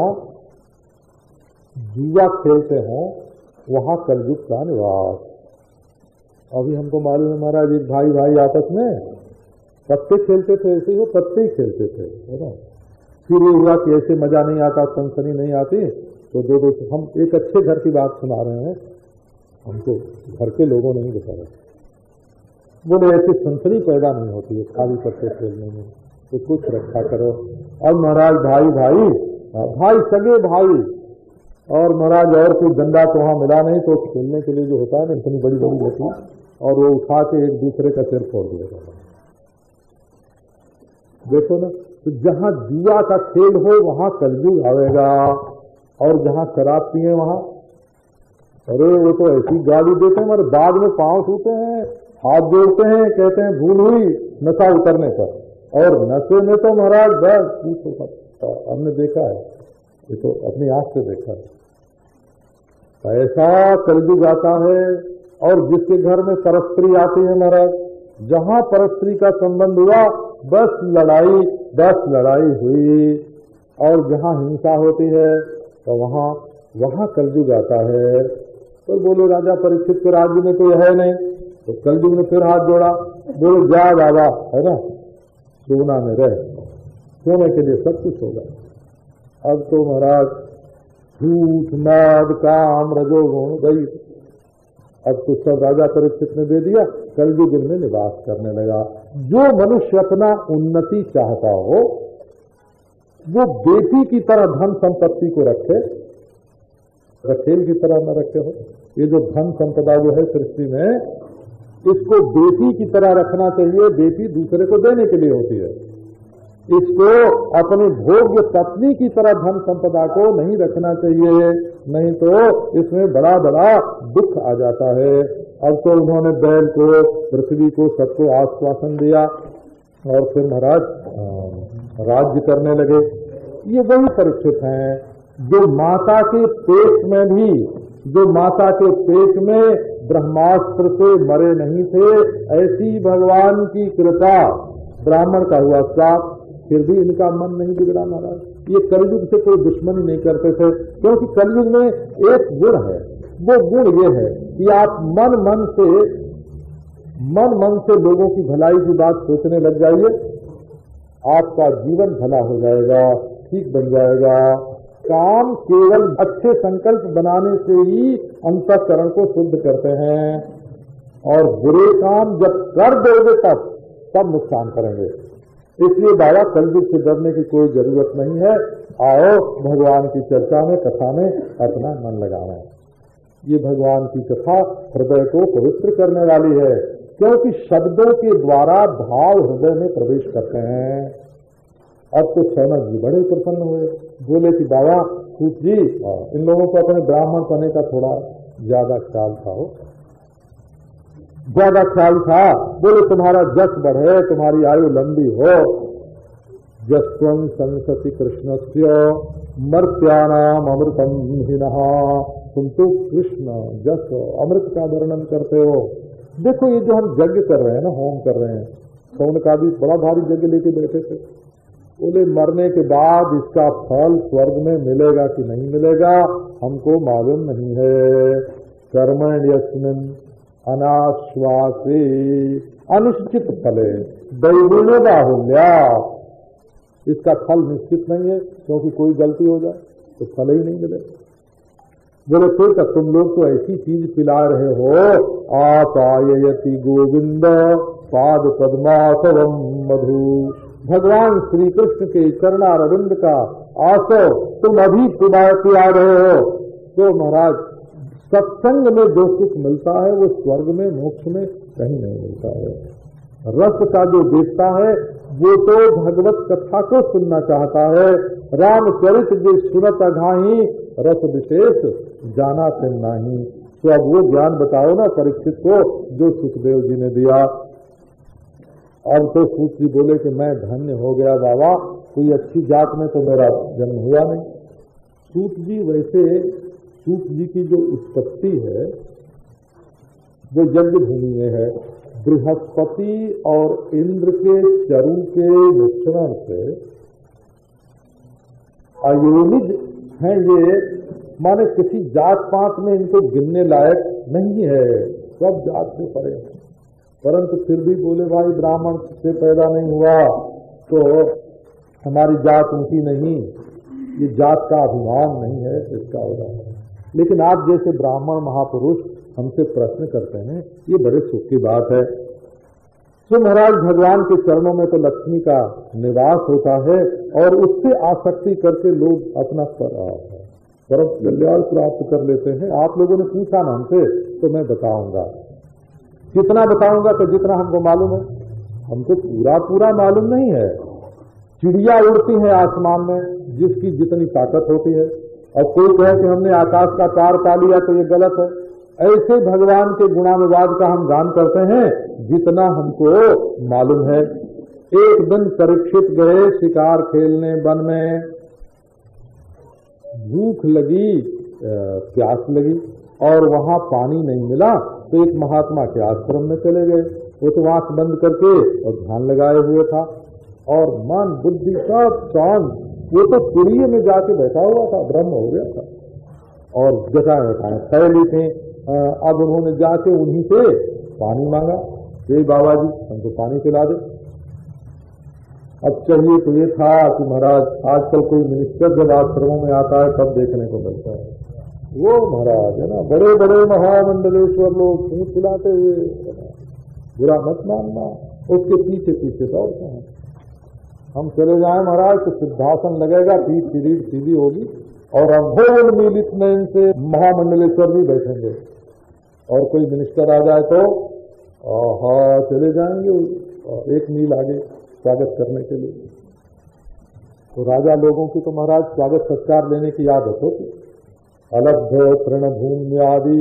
S1: जुआ खेलते हैं वहां कलयुग का निवास। अभी हमको मालूम है महाराज, एक भाई भाई आपस में पत्ते खेलते थे, ऐसे वो पत्ते ही खेलते थे, है ना। फिर ये हुआ कि ऐसे मजा नहीं आता, सनसनी नहीं आती, तो दो दो हम एक अच्छे घर की बात सुना रहे हैं, हमको घर के लोगों ने ही बताया। बोले ऐसी सनसनी पैदा नहीं होती है खाली पत्ते खेलने में, तो कुछ रखा करो। और महाराज भाई भाई भाई सगे भाई, और महाराज और कोई डंडा तो वहां मिला नहीं, तो खेलने के लिए जो होता है ना इतनी बड़ी बड़ी होती, और वो उठा के एक दूसरे का सिर फोड़ दिया। देखो ना, तो जहां जुआ का खेल हो वहां कलयुग आवेगा, और जहां शराब पिए वहां, अरे वो तो ऐसी गाली देते हैं हमारे बाद में पांव छूते हैं, हाथ जोड़ते हैं, कहते हैं भूल हुई नशा उतरने पर। और नशे में तो महाराज बस पूछो, हमने देखा है, ये तो अपनी आंख से देखा है। ऐसा कलयुग आता है। और जिसके घर में परस्त्री आती है महाराज, जहां परस्त्री का संबंध हुआ बस लड़ाई, बस लड़ाई हुई। और जहां हिंसा होती है तो वहां वहां कलयुग आता है। तो बोले राजा परीक्षित के राज्य में तो यह है नहीं, तो कलयुग ने फिर हाथ जोड़ा। बोले जा बाबा, है ना, सोना में रह, सोने के लिए सब कुछ होगा। अब तो महाराज झूठ, मद, काम, रजोगुण गई। अब तो सब राजा परीक्षित ने दे दिया, कलयुग में निवास करने लगा। जो मनुष्य अपना उन्नति चाहता हो वो बेटी की तरह धन संपत्ति को रखे, रखेल की तरह न रखे हो। ये जो धन संपदा जो है सृष्टि में, इसको बेटी की तरह रखना चाहिए। बेटी दूसरे को देने के लिए होती है। इसको अपनी भोग्य पत्नी की तरह धन संपदा को नहीं रखना चाहिए, नहीं तो इसमें बड़ा बड़ा दुख आ जाता है। अब तो उन्होंने बैल को, पृथ्वी को, सबको आश्वासन दिया और फिर महाराज राज्य करने लगे। ये वही परीक्षित हैं जो माता के पेट में भी, जो माता के पेट में ब्रह्मास्त्र से मरे नहीं थे। ऐसी भगवान की कृपा, ब्राह्मण का हुआ श्राप, फिर भी इनका मन नहीं बिगड़ा महाराज। ये कलयुग से कोई दुश्मनी नहीं करते थे, क्योंकि कलयुग में एक गुण है। वो गुण ये है कि आप मन मन से मन मन से लोगों की भलाई की बात सोचने लग जाइए, आपका जीवन भला हो जाएगा, ठीक बन जाएगा। काम केवल अच्छे संकल्प बनाने से ही अंतःकरण को शुद्ध करते हैं, और बुरे काम जब कर दोगे तब तब नुकसान करेंगे। इसलिए बाबा कलयुग से डरने की कोई जरूरत नहीं है। आओ भगवान की चर्चा में, कथा में अपना मन लगाएं। ये भगवान की कथा हृदय को पवित्र करने वाली है, क्योंकि शब्दों के द्वारा भाव हृदय में प्रवेश करते हैं। अब तो शौनक जी बड़े प्रसन्न हुए, बोले कि बाबा सूत जी, इन लोगों को अपने ब्राह्मण पने का थोड़ा ज्यादा ख्याल था, हो ज्यादा ख्याल था। बोले तुम्हारा जस बढ़े, तुम्हारी आयु लंबी हो। जस्वं संसति कृष्णस्य मर्त्यानाम अमृतम हिनः। तुम तो कृष्ण जस अमृत का वर्णन करते हो। देखो ये जो हम यज्ञ कर रहे हैं ना, होम कर रहे हैं, कौन का भी बड़ा भारी यज्ञ लेके बैठे थे। बोले मरने के बाद इसका फल स्वर्ग में मिलेगा कि नहीं मिलेगा हमको मालूम नहीं है। कर्मण्यस्मिन् अनाश्वासे अनिश्चित फले दैवुण्य बाहुल्या। इसका फल निश्चित नहीं है, क्योंकि कोई गलती हो जाए तो फल ही नहीं मिले। बोले फिर तक तुम लोग तो ऐसी चीज पिला रहे हो, आपायति गोविंद पाद पद्मासवम मधु। भगवान श्री कृष्ण के चरणारविंद का आसव तुम अभी पिला रहे हो। तो महाराज सत्संग में जो सुख मिलता है वो स्वर्ग में, मोक्ष में कहीं नहीं मिलता है। रस का जो देखता है वो तो भगवत कथा को सुनना चाहता है। रामचरित जो सुनत अघाही रस विशेष जाना फिर नहीं। तो अब वो ज्ञान बताओ ना परीक्षित को जो सुखदेव जी ने दिया। अब तो सूत जी बोले कि मैं धन्य हो गया बाबा, कोई अच्छी जात में तो मेरा जन्म हुआ नहीं। सूत जी वैसे सूत जी की जो उत्पत्ति है वो यज्ञ भूमि में है। बृहस्पति और इंद्र के चरु के मिश्रण से अयोनिज हैं ये, माने किसी जात पात में इनको गिनने लायक नहीं है, सब जात से परे हैं। परंतु फिर भी बोले भाई ब्राह्मण से पैदा नहीं हुआ तो हमारी जात उनकी नहीं, ये जात का अभिमान नहीं है इसका उदाहरण। लेकिन आप जैसे ब्राह्मण महापुरुष हमसे प्रश्न करते हैं, ये बड़े सुख की बात है। तो महाराज भगवान के चरणों में तो लक्ष्मी का निवास होता है, और उससे आसक्ति करके लोग अपना परम कल्याण प्राप्त कर लेते हैं। आप लोगों ने पूछा ना हमसे, तो मैं बताऊंगा। कितना बताऊंगा? तो जितना हमको मालूम है। हमको पूरा पूरा मालूम नहीं है। चिड़िया उड़ती है आसमान में, जिसकी जितनी ताकत होती है। और कोई कहे कि हमने आकाश का तार पा लिया तो ये गलत है। ऐसे भगवान के गुणानुवाद का हम गान करते हैं जितना हमको मालूम है। एक दिन परीक्षित गए शिकार खेलने वन में, भूख लगी, प्यास लगी, और वहां पानी नहीं मिला तो एक महात्मा के आश्रम में चले गए। वो तो आंख बंद करके और ध्यान लगाए हुए था, और मन बुद्धि सब शांत। वो तो कुड़िए में जाके बैठा हुआ था, ब्रह्म हो गया था, और जगह बैठाए पहले थे। अब उन्होंने जाके उन्हीं से पानी मांगा, ये बाबा जी हमको पानी पिला दे। अब चाहिए तो ये था कि महाराज आजकल कोई मिनिस्टर जब आश्रमों में आता है तब देखने को मिलता है। वो महाराज है ना, बड़े बड़े महामंडलेश्वर लोग पूछ खिलाते हुए, बुरा मत मानना, उसके पीछे पीछे दौड़ते हैं। हम चले जाए महाराज तो सिद्धासन लगेगा, पीठ की रीढ़ सीधी होगी और अघोर मिलित नयन से महामंडलेश्वर भी बैठेंगे, और कोई मिनिस्टर आ जाए तो हाँ चले जाएंगे एक मील आगे स्वागत करने के लिए। तो राजा लोगों की तो महाराज स्वागत सत्कार लेने की आदत होती। अलब्ध तृणभूम्यादि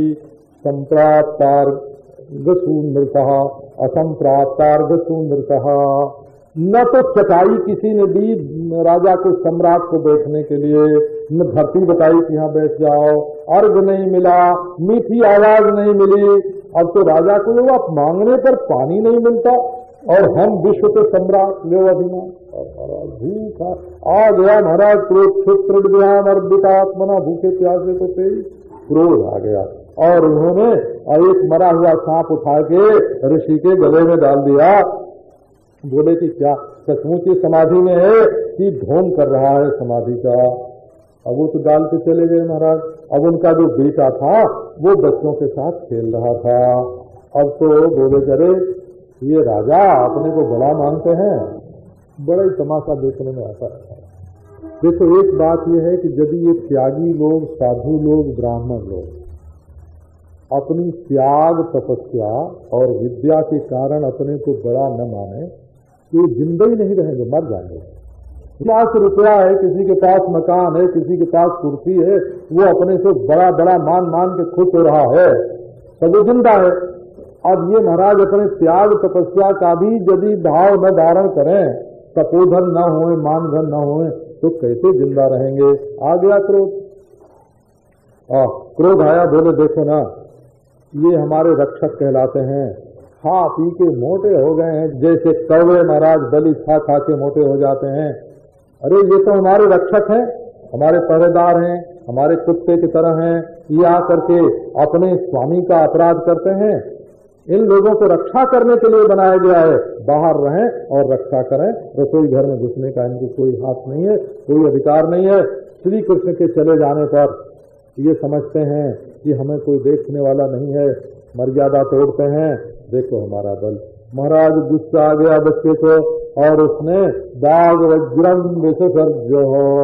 S1: संप्राप्तार्घसूनृतः असंप्राप्तार्घसूनृतः। न तो चटाई किसी ने दी राजा को, सम्राट को बैठने के लिए, न धरती बताई कि यहाँ बैठ जाओ, अर्घ नहीं मिला, मीठी आवाज नहीं मिली। अब तो राजा को वो आप मांगने पर पानी नहीं मिलता, और हम विश्व के सम्राट ले अभिमान। भूखा आ गया महाराज, क्रोध क्षुत्र अर्पितात्मना, भूखे प्यासे को तेज क्रोध आ गया, और उन्होंने एक मरा हुआ सांप उठा के ऋषि के गले में डाल दिया। बोले कि क्या सचमुच समाधि में है कि ढोंग कर रहा है समाधि का। अब वो तो डाल के चले गए महाराज। अब उनका जो बेटा था वो बच्चों के साथ खेल रहा था। अब तो बोले करे ये राजा अपने को बड़ा मानते हैं। बड़ा ही तमाशा देखने में आता है। देखो एक बात यह है कि यदि ये त्यागी लोग, साधु लोग, ब्राह्मण लोग अपनी त्याग, तपस्या और विद्या के कारण अपने को बड़ा न माने तो जिंदा ही नहीं रहेंगे, मर जाएंगे। लाख रुपया है, किसी के पास मकान है, किसी के पास कुर्सी है, वो अपने से बड़ा बड़ा मान मान के खुश हो रहा है, तब वो जिंदा है। अब ये महाराज अपने त्याग तपस्या का भी यदि भाव न धारण करें, तपोधन न होए, मानधन न होए, तो कैसे जिंदा रहेंगे। आ गया क्रोध। आ, क्रोध आया, बोले देखो ना ये हमारे रक्षक कहलाते हैं, खा पी के मोटे हो गए हैं, जैसे कौवे महाराज बलि खा खा के मोटे हो जाते हैं। अरे ये तो हमारे रक्षक हैं, हमारे पहरेदार हैं, हमारे कुत्ते की तरह हैं। ये आकर के अपने स्वामी का अपराध करते हैं। इन लोगों को रक्षा करने के लिए बनाया गया है, बाहर रहें और रक्षा करें। रसोई घर में घुसने का इनको कोई हाथ नहीं है, कोई अधिकार नहीं है। श्री कृष्ण के चले जाने पर ये समझते हैं कि हमें कोई देखने वाला नहीं है, मर्यादा तोड़ते हैं। देखो हमारा बल। महाराज गुस्सा आ गया बच्चे को, और उसने दाग वज्रम विसर्जो,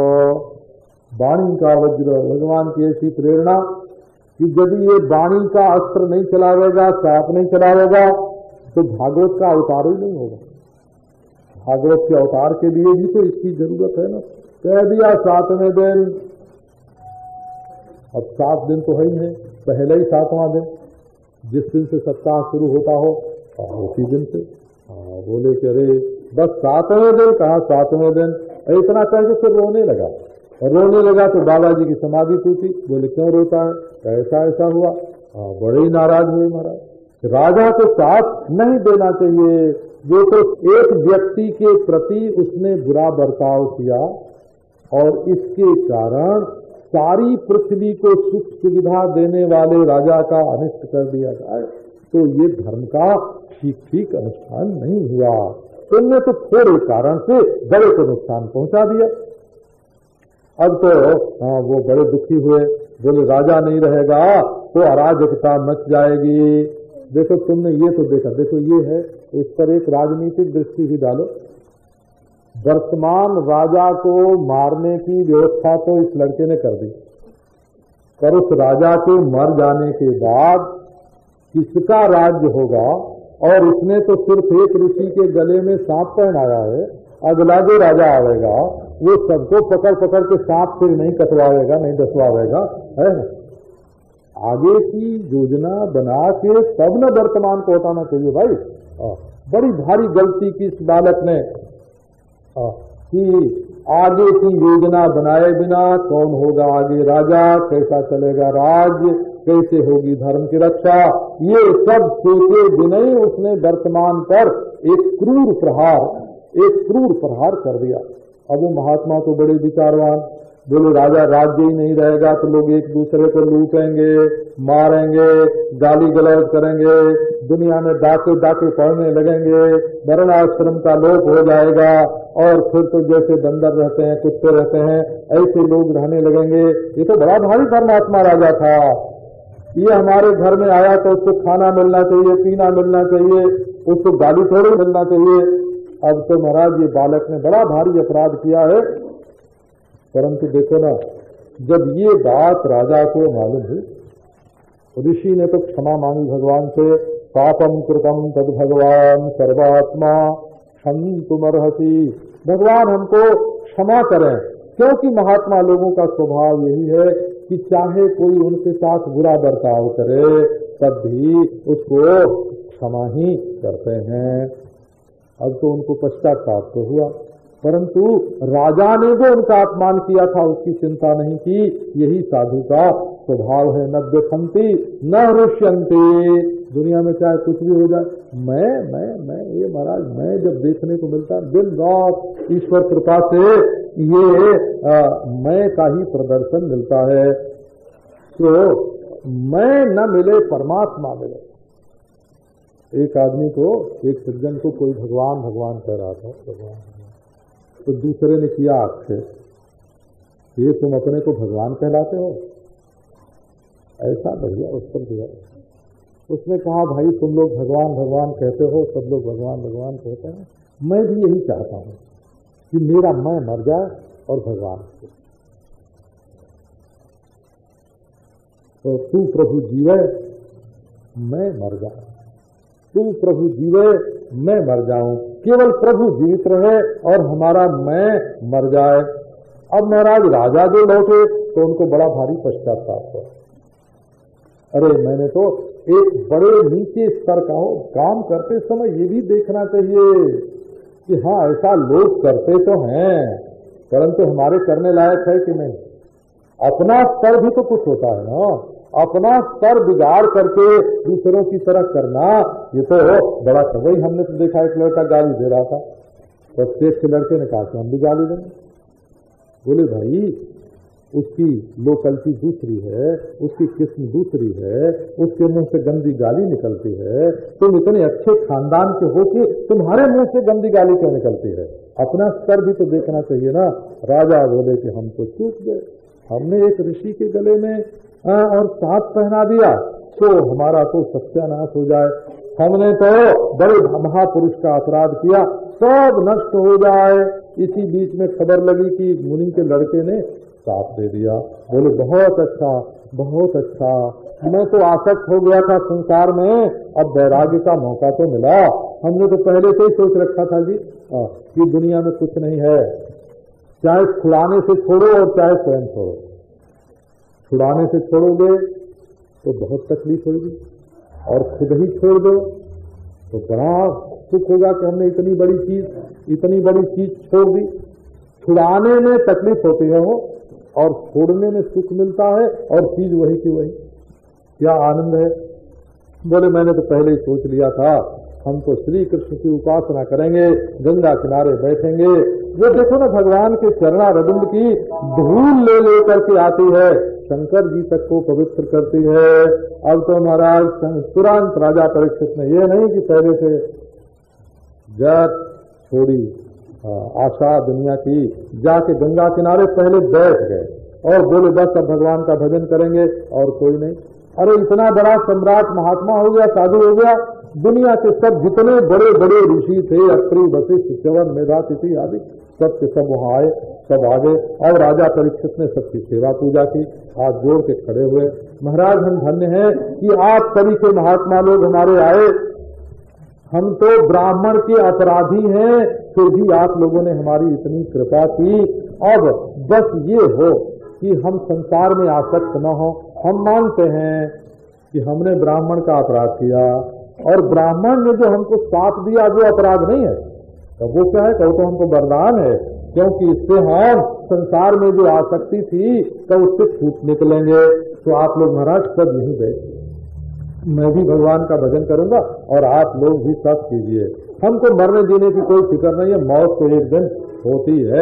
S1: वाणी का वज्र। भगवान की ऐसी प्रेरणा कि यदि ये वाणी का अस्त्र नहीं चलावेगा, साप नहीं चलावेगा, तो भागवत का अवतार ही नहीं होगा। भागवत के अवतार के लिए भी तो इसकी जरूरत है ना। कह दिया सातवें दिन, अब सात दिन तो है ही है, पहले ही सातवां दिन, जिस दिन से सप्ताह शुरू होता हो उसी दिन से। हाँ बोले कि अरे बस सातवें दिन, कहा सातवें दिन, इतना कह के फिर रोने लगा। और रोने लगा तो बालाजी की समाधि टूटी। बोले क्यों रोता है, ऐसा ऐसा हुआ। हाँ बड़े ही नाराज हुए महाराज। राजा को साथ नहीं देना चाहिए। वो तो एक व्यक्ति के प्रति उसने बुरा बर्ताव किया, और इसके कारण सारी पृथ्वी को सुख सुविधा देने वाले राजा का अनिष्ट कर दिया जाए, तो ये धर्म का ठीक ठीक अनुष्ठान नहीं हुआ। तुमने तो थोड़े कारण से बड़े को नुकसान पहुंचा दिया। अब तो हाँ, वो बड़े दुखी हुए। बोले राजा नहीं रहेगा तो अराजकता मच जाएगी। देखो तुमने ये तो देखा, देखो ये है, इस पर एक राजनीतिक दृष्टि भी डालो। वर्तमान राजा को मारने की व्यवस्था तो इस लड़के ने कर दी, पर उस राजा के मर जाने के बाद किसका राज्य होगा। और उसने तो सिर्फ एक ऋषि के गले में सांप पहनाया है। अगला जो राजा आएगा वो सबको पकड़ पकड़ के सांप फिर नहीं कटवाएगा, नहीं डसवाएगा, है ना। आगे की योजना बना के तब न वर्तमान को हटाना चाहिए भाई। आ, बड़ी भारी गलती की इस बालक ने आ, कि आगे की योजना बनाए बिना कौन होगा आगे राजा, कैसा चलेगा राज्य, कैसे होगी धर्म की रक्षा, ये सब सोचे बिना ही उसने वर्तमान पर एक क्रूर प्रहार एक क्रूर प्रहार कर दिया। अब वो महात्मा तो बड़े विचारवान, बोले राजा राज्य ही नहीं रहेगा तो लोग एक दूसरे को लूटेंगे, मारेंगे, गाली गलौज करेंगे, दुनिया में डाके डाके पड़ने लगेंगे, वर्णाश्रम का लोप हो जाएगा और फिर तो जैसे बंदर रहते हैं, कुत्ते रहते हैं, ऐसे लोग रहने लगेंगे। ये तो बड़ा भारी धर्मात्मा राजा था। ये हमारे घर में आया तो उसको खाना मिलना चाहिए, पीना मिलना चाहिए, उसको गाली थोड़ी मिलना चाहिए। अब तो महाराज ये बालक ने बड़ा भारी अपराध किया है। परंतु देखो ना, जब ये बात राजा को मालूम हुई, ऋषि ने तो क्षमा मांगी भगवान से। पापम कृतम तद भगवान सर्वात्मा क्षन्तुमर्हसि। भगवान हमको क्षमा करें, क्योंकि महात्मा लोगों का स्वभाव यही है कि चाहे कोई उनके साथ बुरा बर्ताव करे तब भी उसको क्षमा ही करते हैं। अब तो उनको पश्चाताप तो हुआ, परंतु राजा ने जो उनका अपमान किया था उसकी चिंता नहीं की। यही साधु का स्वभाव है। न व्यथन्ति न रुष्यन्ति। दुनिया में चाहे कुछ भी हो जाए, मैं मैं मैं ये महाराज मैं जब देखने को मिलता है दिन रात ईश्वर कृपा से ये आ, मैं का ही प्रदर्शन मिलता है। तो मैं न मिले परमात्मा मिले। एक आदमी को, एक सज्जन को कोई भगवान भगवान कह रहा था, भगवान, तो दूसरे ने किया आक्षेप, ये तुम अपने को भगवान कहलाते हो? ऐसा बढ़िया उस पर दिया। उसने कहा भाई तुम लोग भगवान भगवान कहते हो, सब लोग भगवान भगवान कहते हैं, मैं भी यही चाहता हूं कि मेरा मैं मर जाए और भगवान। तो तू प्रभु जीवे मैं मर जाऊं, तू प्रभु जीवे मैं मर जाऊं, केवल प्रभु जीवित रहे और हमारा मैं मर जाए। अब महाराज राजा जो लौटे तो उनको बड़ा भारी पश्चाताप हुआ। अरे मैंने तो एक बड़े नीचे स्तर का हो, काम करते समय ये भी देखना चाहिए कि हाँ ऐसा लोग करते तो हैं, परंतु हमारे करने लायक है कि नहीं। अपना स्तर भी तो कुछ होता है ना, अपना स्तर बिगाड़ करके दूसरों की तरह करना, ये तो बड़ा। वही हमने तो देखा, एक लड़का गाली दे रहा था तो स्टेज के लड़के ने कहा कि हम भी गाली देंगे। बोले भाई उसकी लोकलिटी दूसरी है, उसकी किस्म दूसरी है, उसके मुंह से गंदी गाली निकलती है, तुम इतने अच्छे खानदान के हो कि तुम्हारे मुंह से गंदी गाली क्यों निकलती है? अपना स्तर भी तो देखना चाहिए ना। राजा बोले कि हम तो चूक गए, हमने एक ऋषि के गले में आ, और साथ पहना दिया तो हमारा तो सत्यानाश हो जाए। हमने तो बड़े महापुरुष का अपराध किया, सब नष्ट हो जाए। इसी बीच में खबर लगी कि मुनि के लड़के ने साथ दे दिया। बोले बहुत अच्छा बहुत अच्छा, मैं तो आसक्त हो गया था संसार में, अब वैराग्य का मौका तो मिला। हमने तो पहले से ही सोच रखा था जी कि दुनिया में कुछ नहीं है, चाहे छुड़ाने से छोड़ो और चाहे स्वयं छोड़ो। छुड़ाने से छोड़ोगे तो बहुत तकलीफ होगी और खुद ही छोड़ दो तो बड़ा सुख होगा कि हमने इतनी बड़ी चीज इतनी बड़ी चीज छोड़ दी। छुड़ाने में तकलीफ होती है वो, और छोड़ने में सुख मिलता है, और चीज वही की वही। क्या आनंद है। बोले मैंने तो पहले ही सोच लिया था, हम तो श्री कृष्ण की उपासना करेंगे, गंगा किनारे बैठेंगे। वो देखो ना भगवान के चरणा रविंद की धूल ले लेकर के आती है, शंकर जी तक को पवित्र करती है। अब तो महाराज तुरंत राजा परीक्षित ने, ये नहीं कि पहले से जब छोड़ी आशा दुनिया की, जाके गंगा किनारे पहले बैठ गए और बोले बस अब भगवान का भजन करेंगे और कोई नहीं। अरे इतना बड़ा सम्राट महात्मा हो गया, साधु हो गया, दुनिया के सब जितने बड़े बड़े ऋषि थे, अत्रि वशिष्ठ च्यवन मेधातिथि आदि, सब के सब वहां आए, सब आगे। और राजा परीक्षित ने सबकी सेवा पूजा की, हाथ जोड़ के खड़े हुए। महाराज हम धन्य हैं कि आप सभी के महात्मा लोग हमारे आए। हम तो ब्राह्मण के अपराधी हैं, फिर भी आप लोगों ने हमारी इतनी कृपा की। अब बस ये हो कि हम संसार में आसक्त न हो। हम मानते हैं कि हमने ब्राह्मण का अपराध किया, और ब्राह्मण ने जो हमको साथ दिया वो अपराध नहीं है, तो वो क्या है, तो हमको वरदान है, क्योंकि इससे हम संसार में जो आसक्ति थी तो उससे छूट निकलेंगे। तो आप लोग महाराज सब यहीं बैठिए, मैं भी भगवान का भजन करूंगा और आप लोग भी सब कीजिए। हमको मरने जीने की कोई फिक्र नहीं है, मौत तो एक दिन होती है।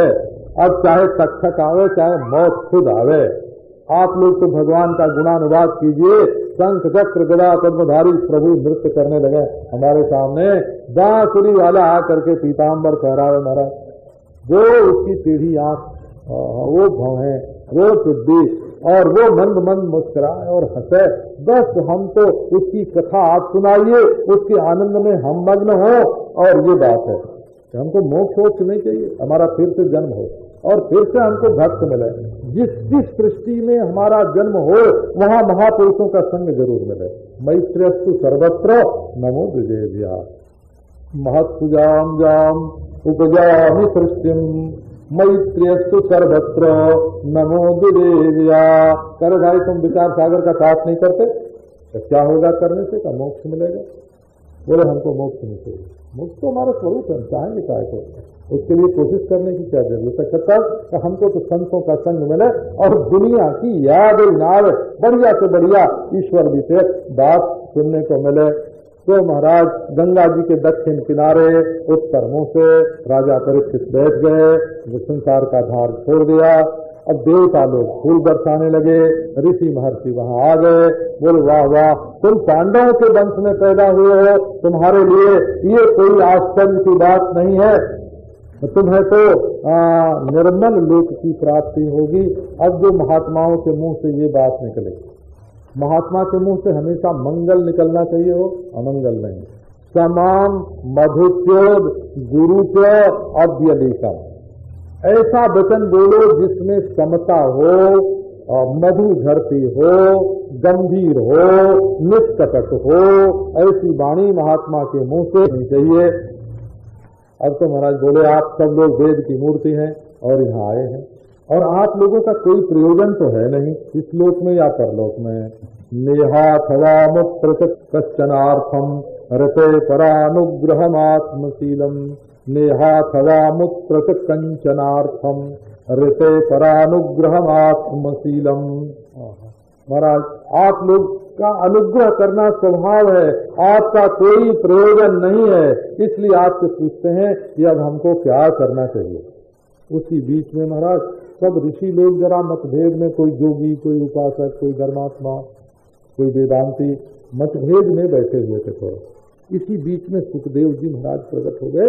S1: अब चाहे तक्षक आवे चाहे मौत खुद आवे, आप लोग तो भगवान का गुणानुवाद कीजिए। शंख चक्र गदा पद्मधारी प्रभु नृत्य करने लगे हमारे सामने, बांसुरी वाला आकर के पीताम्बर पहरावे महाराज, वो उसकी टेढ़ी आंख, वो भौहें, वो चुड्डी, और वो मंद मंद मुस्कुराए और हंसे। बस हम तो उसकी कथा आप सुनाइए, उसके आनंद में हम मग्न हो। और ये बात है कि हमको मोक्ष वोक्ष नहीं चाहिए, हमारा फिर से जन्म हो और फिर से हमको भक्त मिले। जिस जिस सृष्टि में हमारा जन्म हो वहाँ महापुरुषों का संग जरूर मिले। मैत्रेयस्तु सर्वत्र नमो विजया महत्पुजाम जाम उपजामि सृष्टिम मैत्रेयस्तु सर्वत्र नमो विजया। करे भाई तुम विचार सागर का साथ नहीं करते तो क्या होगा करने से? का मोक्ष मिलेगा? बोले हमको मोक्ष नहीं चाहिए। मोक्ष तो हमारा स्वरूप है, चाहेंगे काय को, उसके लिए कोशिश करने की क्या जरूरत है? कहता हमको तो संतों का संग मिले और दुनिया की याद नाव बढ़िया से बढ़िया ईश्वर विषय बात सुनने को मिले। तो महाराज गंगा जी के दक्षिण किनारे उत्तर मुंह से राजा परीक्षित बैठ गए, वो संसार का धार छोड़ दिया। अब देवता लोग फूल बरसाने लगे, ऋषि महर्षि वहां आ गए, बोले वाह वाह तुम पांडवों के वंश में पैदा हुए हो, तुम्हारे लिए ये कोई आश्चर्य की बात नहीं है, तुम्हें तो आ, निर्मल लोक की प्राप्ति होगी। अब जो महात्माओं के मुंह से ये बात निकले, महात्मा के मुंह से हमेशा मंगल निकलना चाहिए, हो अमंगल नहीं। समाम मधुच्योद गुरु के अव्यलीकम, ऐसा वचन बोलो जिसमें समता हो, मधु झरती हो, गंभीर हो, निष्कपट हो, ऐसी वाणी महात्मा के मुंह से नहीं चाहिए। अब तो महाराज बोले आप सब लोग वेद की मूर्ति हैं और यहाँ आए हैं और आप लोगों का कोई प्रयोजन तो है नहीं इस लोक में या परलोक में। नेहाथवा मुत्रचनार्थम रते परानुग्रहमात्मशीलम, नेहाथवा मुत्र कंचनार्थम ऋते परानुग्रहमात्मशीलम। महाराज आप लोग का अनुग्रह करना स्वभाव है, आपका कोई प्रयोजन नहीं है, इसलिए आपसे पूछते हैं कि अब हमको क्या करना चाहिए। उसी बीच में महाराज सब ऋषि लोग जरा मतभेद में, कोई जोगी, कोई उपासक, कोई धर्मात्मा, कोई वेदांती, मतभेद में बैठे हुए थे। तो इसी बीच में सुखदेव जी महाराज प्रकट हो गए,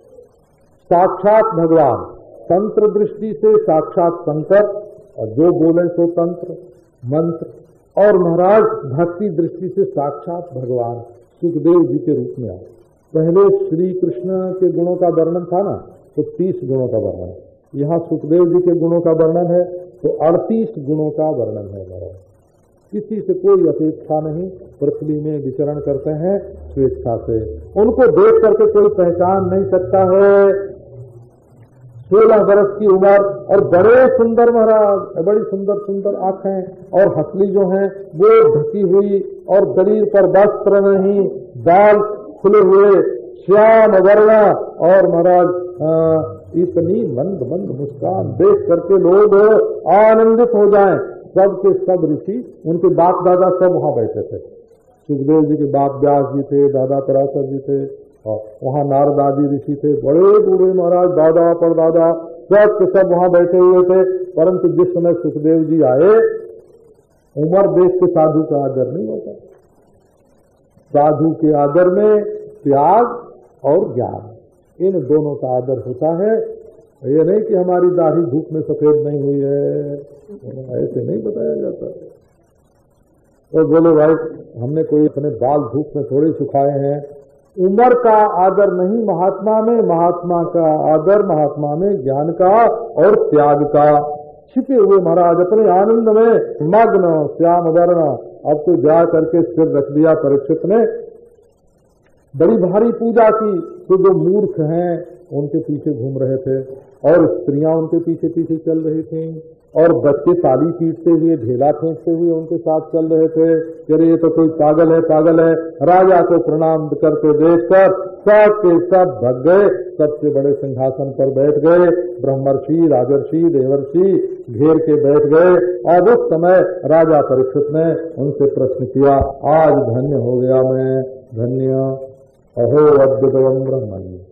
S1: साक्षात भगवान, तंत्र दृष्टि से साक्षात शंकर, और जो बोले सो तंत्र मंत्र, और महाराज भक्ति दृष्टि से साक्षात भगवान सुखदेव जी के रूप में आए। पहले श्री कृष्ण के गुणों का वर्णन था ना, तो तीस गुणों का वर्णन, यहाँ सुखदेव जी के गुणों का वर्णन है तो अड़तीस गुणों का वर्णन है। महाराज किसी से कोई अपेक्षा नहीं, पृथ्वी में विचरण करते हैं स्वेच्छा से, उनको देख करके कोई पहचान नहीं सकता है। सोलह वर्ष की उम्र और बड़े सुंदर महाराज, बड़ी सुंदर सुंदर आंखें और हंसली जो हैं वो ढकी हुई और शरीर पर वस्त्र नहीं, बाल खुले हुए, श्याम वर्ण, और महाराज इतनी मंद मंद मुस्कान देख करके लोग आनंदित हो जाएं। सब के सब ऋषि, उनके बाप दादा सब वहां बैठे थे। सुखदेव जी के बाप व्यास जी थे, दादा पराशर जी थे, और वहाँ नारद आदि ऋषि थे, बड़े बूढ़े महाराज, दादा परदादा सब के सब वहाँ बैठे हुए थे। परंतु जिस समय सुखदेव जी आए, उम्र देख के साधु का आदर नहीं होता। साधु के आदर में त्याग और ज्ञान, इन दोनों का आदर होता है। ये नहीं कि हमारी दाढ़ी धूप में सफेद नहीं हुई है, ऐसे नहीं बताया जाता। और बोले भाई हमने कोई अपने बाल धूप में थोड़े सुखाए हैं। उम्र का आदर नहीं महात्मा में, महात्मा का आदर महात्मा में ज्ञान का और त्याग का। छिपे हुए महाराज अपने आनंद में मग्न, श्याम वर्ण। अब तो जा करके सिर रख दिया परीक्षित ने, बड़ी भारी पूजा की। तो जो मूर्ख हैं उनके पीछे घूम रहे थे और स्त्रियां उनके पीछे पीछे चल रही थीं, और बच्चे ताली पीटते हुए, ढेला फेंकते हुए उनके साथ चल रहे थे। अरे ये तो कोई पागल है, पागल है। राजा को प्रणाम करते देखकर सब के सब भग गए, सबसे बड़े सिंहासन पर बैठ गए। ब्रह्मर्षि, राजर्षि, देवर्षि घेर के बैठ गए। अब उस समय राजा परीक्षित ने उनसे प्रश्न किया, आज धन्य हो गया मैं, धन्य अहो अद्भुतम ब्रह्मण्य।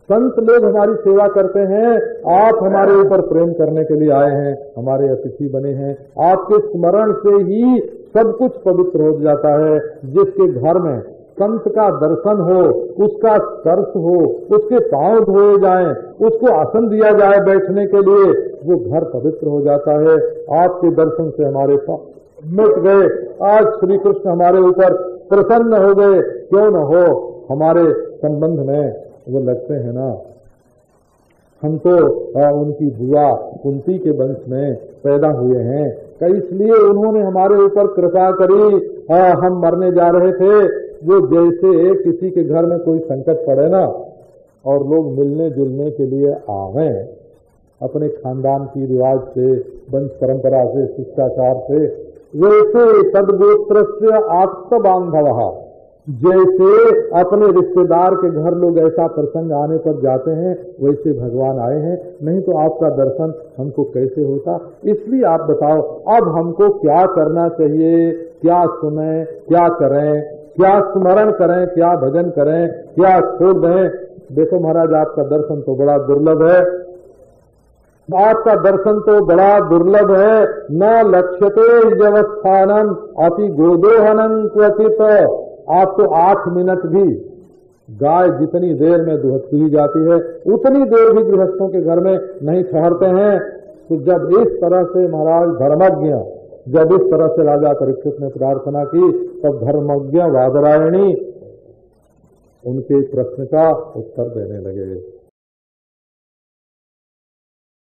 S1: संत लोग हमारी सेवा करते हैं, आप हमारे ऊपर प्रेम करने के लिए आए हैं, हमारे अतिथि बने हैं। आपके स्मरण से ही सब कुछ पवित्र हो जाता है। जिसके घर में संत का दर्शन हो, उसका स्पर्श हो, उसके पांव धोए जाएं, उसको आसन दिया जाए बैठने के लिए, वो घर पवित्र हो जाता है। आपके दर्शन से हमारे पाप मिट गए। आज श्री कृष्ण हमारे ऊपर प्रसन्न हो गए। क्यों न हो, हमारे संबंध में वो लगते हैं ना। हम तो आ, उनकी बुआ कुंती के वंश में पैदा हुए हैं, इसलिए उन्होंने हमारे ऊपर कृपा करी। आ, हम मरने जा रहे थे, वो जैसे किसी के घर में कोई संकट पड़े ना और लोग मिलने जुलने के लिए आवे, अपने खानदान की रिवाज से, वंश परंपरा से, शिष्टाचार से, वैसे तदगोत्र से आत्म बांधव, जैसे अपने रिश्तेदार के घर लोग ऐसा प्रसंग आने पर जाते हैं, वैसे भगवान आए हैं। नहीं तो आपका दर्शन हमको कैसे होता। इसलिए आप बताओ, अब हमको क्या करना चाहिए, क्या सुने, क्या करें, क्या स्मरण करें, क्या भजन करें, क्या छोड़ दें। देखो महाराज, आपका दर्शन तो बड़ा दुर्लभ है, आपका दर्शन तो बड़ा दुर्लभ है। न लक्ष्यते जवस्थानम अति गोदोहनम क्वचित। आप तो आठ मिनट भी, गाय जितनी देर में दुहती जाती है उतनी देर भी गृहस्थों के घर में नहीं ठहरते हैं। तो जब इस तरह से महाराज धर्मज्ञ, जब इस तरह से राजा परीक्षित ने प्रार्थना की, तब धर्मज्ञ वादरायणी उनके प्रश्न का उत्तर देने लगे।